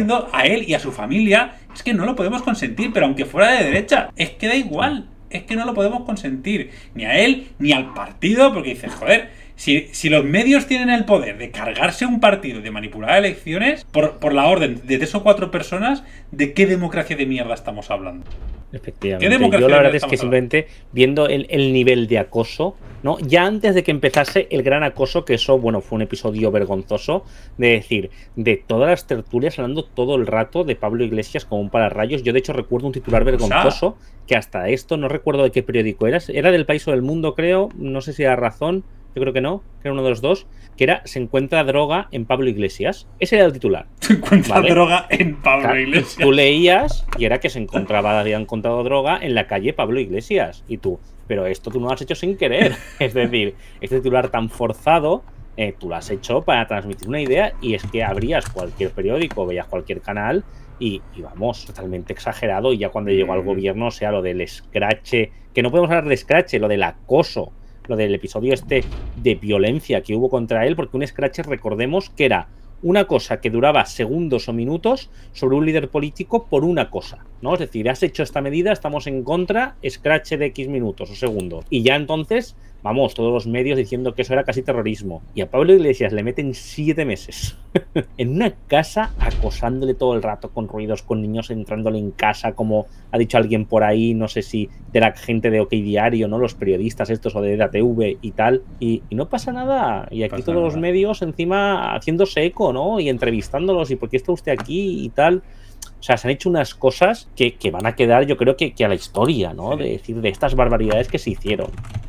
a él y a su familia, es que no lo podemos consentir, pero aunque fuera de derecha, es que da igual. Es que no lo podemos consentir. Ni a él, ni al partido, porque dices, joder, si los medios tienen el poder de cargarse un partido, de manipular elecciones, por la orden de 3 o 4 personas, ¿de qué democracia de mierda estamos hablando? Efectivamente. Yo la verdad es que simplemente viendo el nivel de acoso, ¿no? Ya antes de que empezase el gran acoso, que eso, bueno, fue un episodio vergonzoso, de decir, de todas las tertulias hablando todo el rato de Pablo Iglesias como un pararrayos. Yo de hecho recuerdo un titular vergonzoso, que hasta esto, no recuerdo de qué periódico era del País o del Mundo, creo, no sé si era Razón, yo creo que no, que era uno de los dos, que era "Se encuentra droga en Pablo Iglesias". Ese era el titular. Se encuentra droga en Pablo Iglesias. Tú leías y era que había encontrado droga en la calle Pablo Iglesias. Y tú, pero esto tú no lo has hecho sin querer. Es decir, este titular tan forzado, tú lo has hecho para transmitir una idea, y es que abrías cualquier periódico, veías cualquier canal y vamos, totalmente exagerado. Y ya cuando llegó al gobierno, o sea, lo del escrache, que no podemos hablar de escrache, lo del acoso, lo del episodio de violencia que hubo contra él, porque un scratch, recordemos que era una cosa que duraba segundos o minutos sobre un líder político por una cosa, ¿no? Es decir, has hecho esta medida, estamos en contra, scratch de X minutos o segundos. Y ya entonces, vamos, todos los medios diciendo que eso era casi terrorismo. Y a Pablo Iglesias le meten 7 meses en una casa acosándole todo el rato con ruidos, con niños entrándole en casa, como ha dicho alguien por ahí, no sé si de la gente de OK Diario, ¿no? Los periodistas estos o de EDATV y tal. Y no pasa nada. Y aquí todos los medios encima haciéndose eco, ¿no? Y entrevistándolos, y ¿por qué está usted aquí? Y tal. O sea, se han hecho unas cosas que van a quedar, yo creo que a la historia, ¿no? De decir, de estas barbaridades que se hicieron.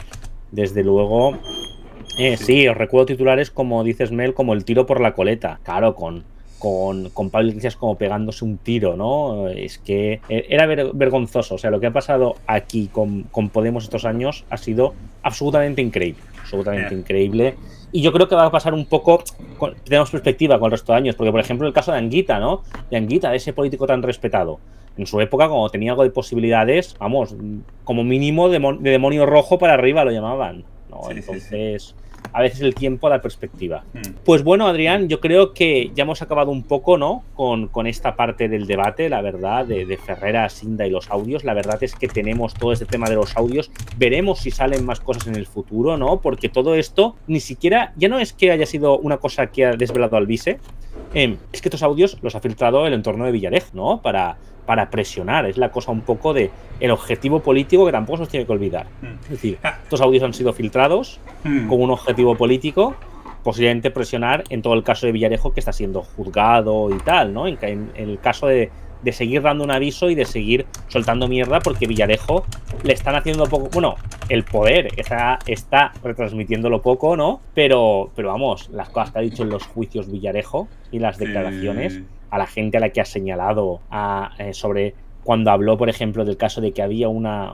Desde luego, sí, os recuerdo titulares como dices, Mel, como el tiro por la coleta. Claro, con con Pablo Iglesias como pegándose un tiro, ¿no? Es que era vergonzoso. O sea, lo que ha pasado aquí con Podemos estos años ha sido absolutamente increíble. Absolutamente increíble. Y yo creo que va a pasar un poco, tenemos perspectiva con el resto de años, porque por ejemplo el caso de Anguita, ¿no? De Anguita, de ese político tan respetado. En su época, cuando tenía algo de posibilidades, vamos, como mínimo de demonio rojo para arriba lo llamaban, ¿no? Sí, entonces, sí. A veces el tiempo da perspectiva. Pues bueno, Adrián, yo creo que ya hemos acabado un poco, ¿no? Con esta parte del debate, la verdad, de Ferrera, Sinda y los audios. La verdad es que tenemos todo este tema de los audios. Veremos si salen más cosas en el futuro, ¿no? Porque todo esto ni siquiera, ya no es que haya sido una cosa que ha desvelado Alvise, es que estos audios los ha filtrado el entorno de Villarejo, ¿no? Para presionar, es la cosa un poco de el objetivo político que tampoco se nos tiene que olvidar. Es decir, estos audios han sido filtrados con un objetivo político, posiblemente presionar en todo el caso de Villarejo, que está siendo juzgado y tal, ¿no? En el caso de seguir dando un aviso y de seguir soltando mierda, porque Villarejo le están haciendo poco, bueno, el poder está retransmitiéndolo poco, ¿no? Pero vamos, las cosas que ha dicho en los juicios Villarejo y las declaraciones a la gente a la que ha señalado sobre cuando habló, por ejemplo, del caso de que había una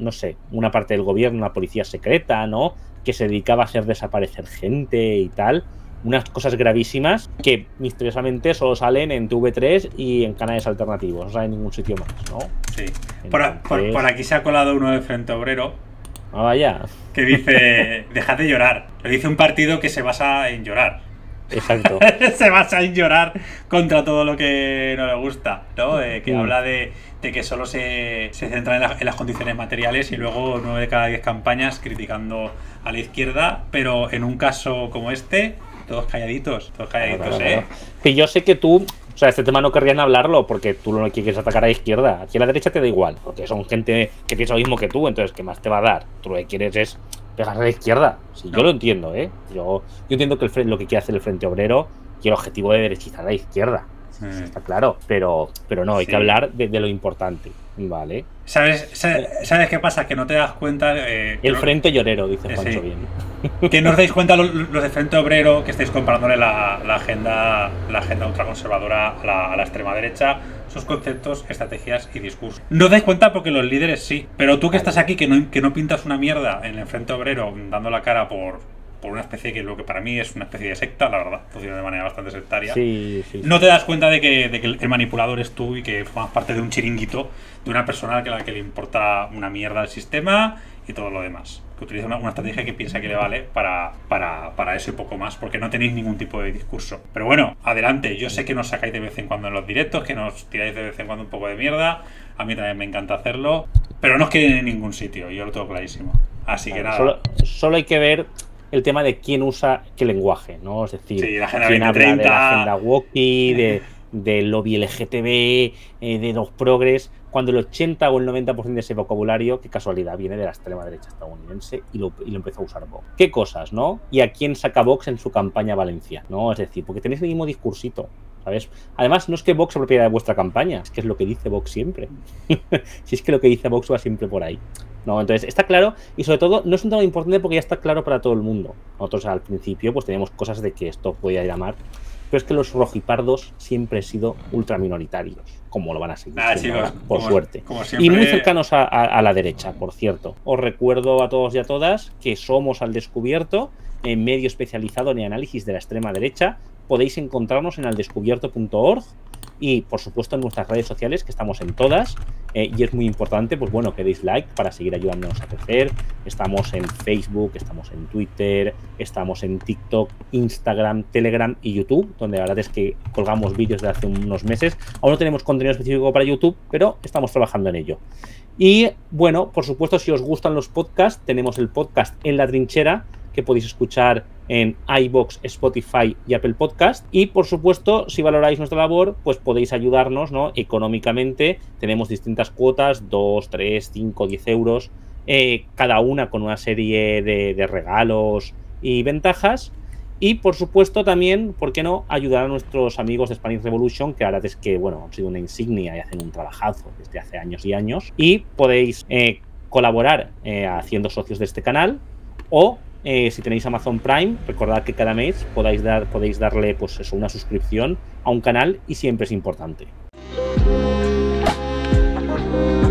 parte del gobierno, una policía secreta, ¿no? Que se dedicaba a hacer desaparecer gente y tal. Unas cosas gravísimas que misteriosamente solo salen en TV3 y en canales alternativos, no salen en ningún sitio más, ¿no? Sí. Entonces, por aquí se ha colado uno de Frente Obrero. Ah, vaya. Que dice, dejad de llorar. Lo dice un partido que se basa en llorar. Exacto. Se basa en llorar contra todo lo que no le gusta, ¿no? Que habla de que solo se centra en las condiciones materiales y luego 9 de cada 10 campañas criticando a la izquierda, pero en un caso como este, todos calladitos, ¿eh? Que yo sé que tú, o sea, este tema no querrían hablarlo porque tú no quieres atacar a la izquierda. Aquí a la derecha te da igual, porque son gente que piensa lo mismo que tú, entonces, ¿qué más te va a dar? Tú lo que quieres es pegar a la izquierda. Sí, no. Yo lo entiendo, ¿eh? Yo entiendo que lo que quiere hacer el Frente Obrero y el objetivo de derechizar a la izquierda. Está claro, pero no, hay que hablar de lo importante, ¿vale? ¿Sabes qué pasa? Que no te das cuenta... el Frente Llorero, dice Pancho bien. Que no os dais cuenta los de Frente Obrero, que estáis comparándole la agenda ultraconservadora a la extrema derecha, sus conceptos, estrategias y discursos. No os dais cuenta porque los líderes sí, pero tú que estás aquí, que no pintas una mierda en el Frente Obrero dando la cara por una especie que lo que para mí es una especie de secta, la verdad, funciona de manera bastante sectaria. Sí. No te das cuenta de que el manipulador es tú y que formas parte de un chiringuito de una persona a la que le importa una mierda el sistema y todo lo demás. Que utiliza una estrategia que piensa que le vale para eso y poco más, porque no tenéis ningún tipo de discurso. Pero bueno, adelante. Yo sé que nos sacáis de vez en cuando en los directos, que nos tiráis de vez en cuando un poco de mierda. A mí también me encanta hacerlo, pero no os queden en ningún sitio, yo lo tengo clarísimo. Así que nada. Solo hay que ver el tema de quién usa qué lenguaje, ¿no? Es decir, la agenda quién 2030, habla de la agenda woke, del lobby LGTB, de los progres, cuando el 80 o el 90% de ese vocabulario, qué casualidad, viene de la extrema derecha estadounidense y lo empezó a usar Vox. ¿Qué cosas, no? ¿Y a quién saca Vox en su campaña valenciana? ¿No? Es decir, porque tenéis el mismo discursito, ¿sabes? Además, no es que Vox sea propiedad de vuestra campaña, es que es lo que dice Vox siempre. Si es que lo que dice Vox va siempre por ahí. No, entonces está claro, y sobre todo no es un tema importante porque ya está claro para todo el mundo. Nosotros al principio pues teníamos cosas de que esto podía llamar, pero es que los rojipardos siempre han sido ultraminoritarios, como lo van a seguir siendo ahora, por suerte. Y muy cercanos a la derecha, por cierto. Os recuerdo a todos y a todas que somos Al Descubierto, en medio especializado en análisis de la extrema derecha. Podéis encontrarnos en aldescubierto.org y, por supuesto, en nuestras redes sociales, que estamos en todas. Y es muy importante, pues bueno, que deis like para seguir ayudándonos a crecer. Estamos en Facebook, estamos en Twitter, estamos en TikTok, Instagram, Telegram y YouTube, donde la verdad es que colgamos vídeos de hace unos meses. Aún no tenemos contenido específico para YouTube, pero estamos trabajando en ello. Y, bueno, por supuesto, si os gustan los podcasts, tenemos el podcast En la Trinchera, que podéis escuchar en iVoox, Spotify y Apple Podcast. Y, por supuesto, si valoráis nuestra labor, pues podéis ayudarnos, ¿no? Económicamente. Tenemos distintas cuotas, 2, 3, 5, 10 euros, cada una con una serie de regalos y ventajas. Y, por supuesto, también, ¿por qué no?, ayudar a nuestros amigos de Spanish Revolution, que ahora es que, bueno, han sido una insignia y hacen un trabajazo desde hace años y años. Y podéis colaborar haciendo socios de este canal o Si tenéis Amazon Prime, recordad que cada mes podéis darle pues eso, una suscripción a un canal y siempre es importante.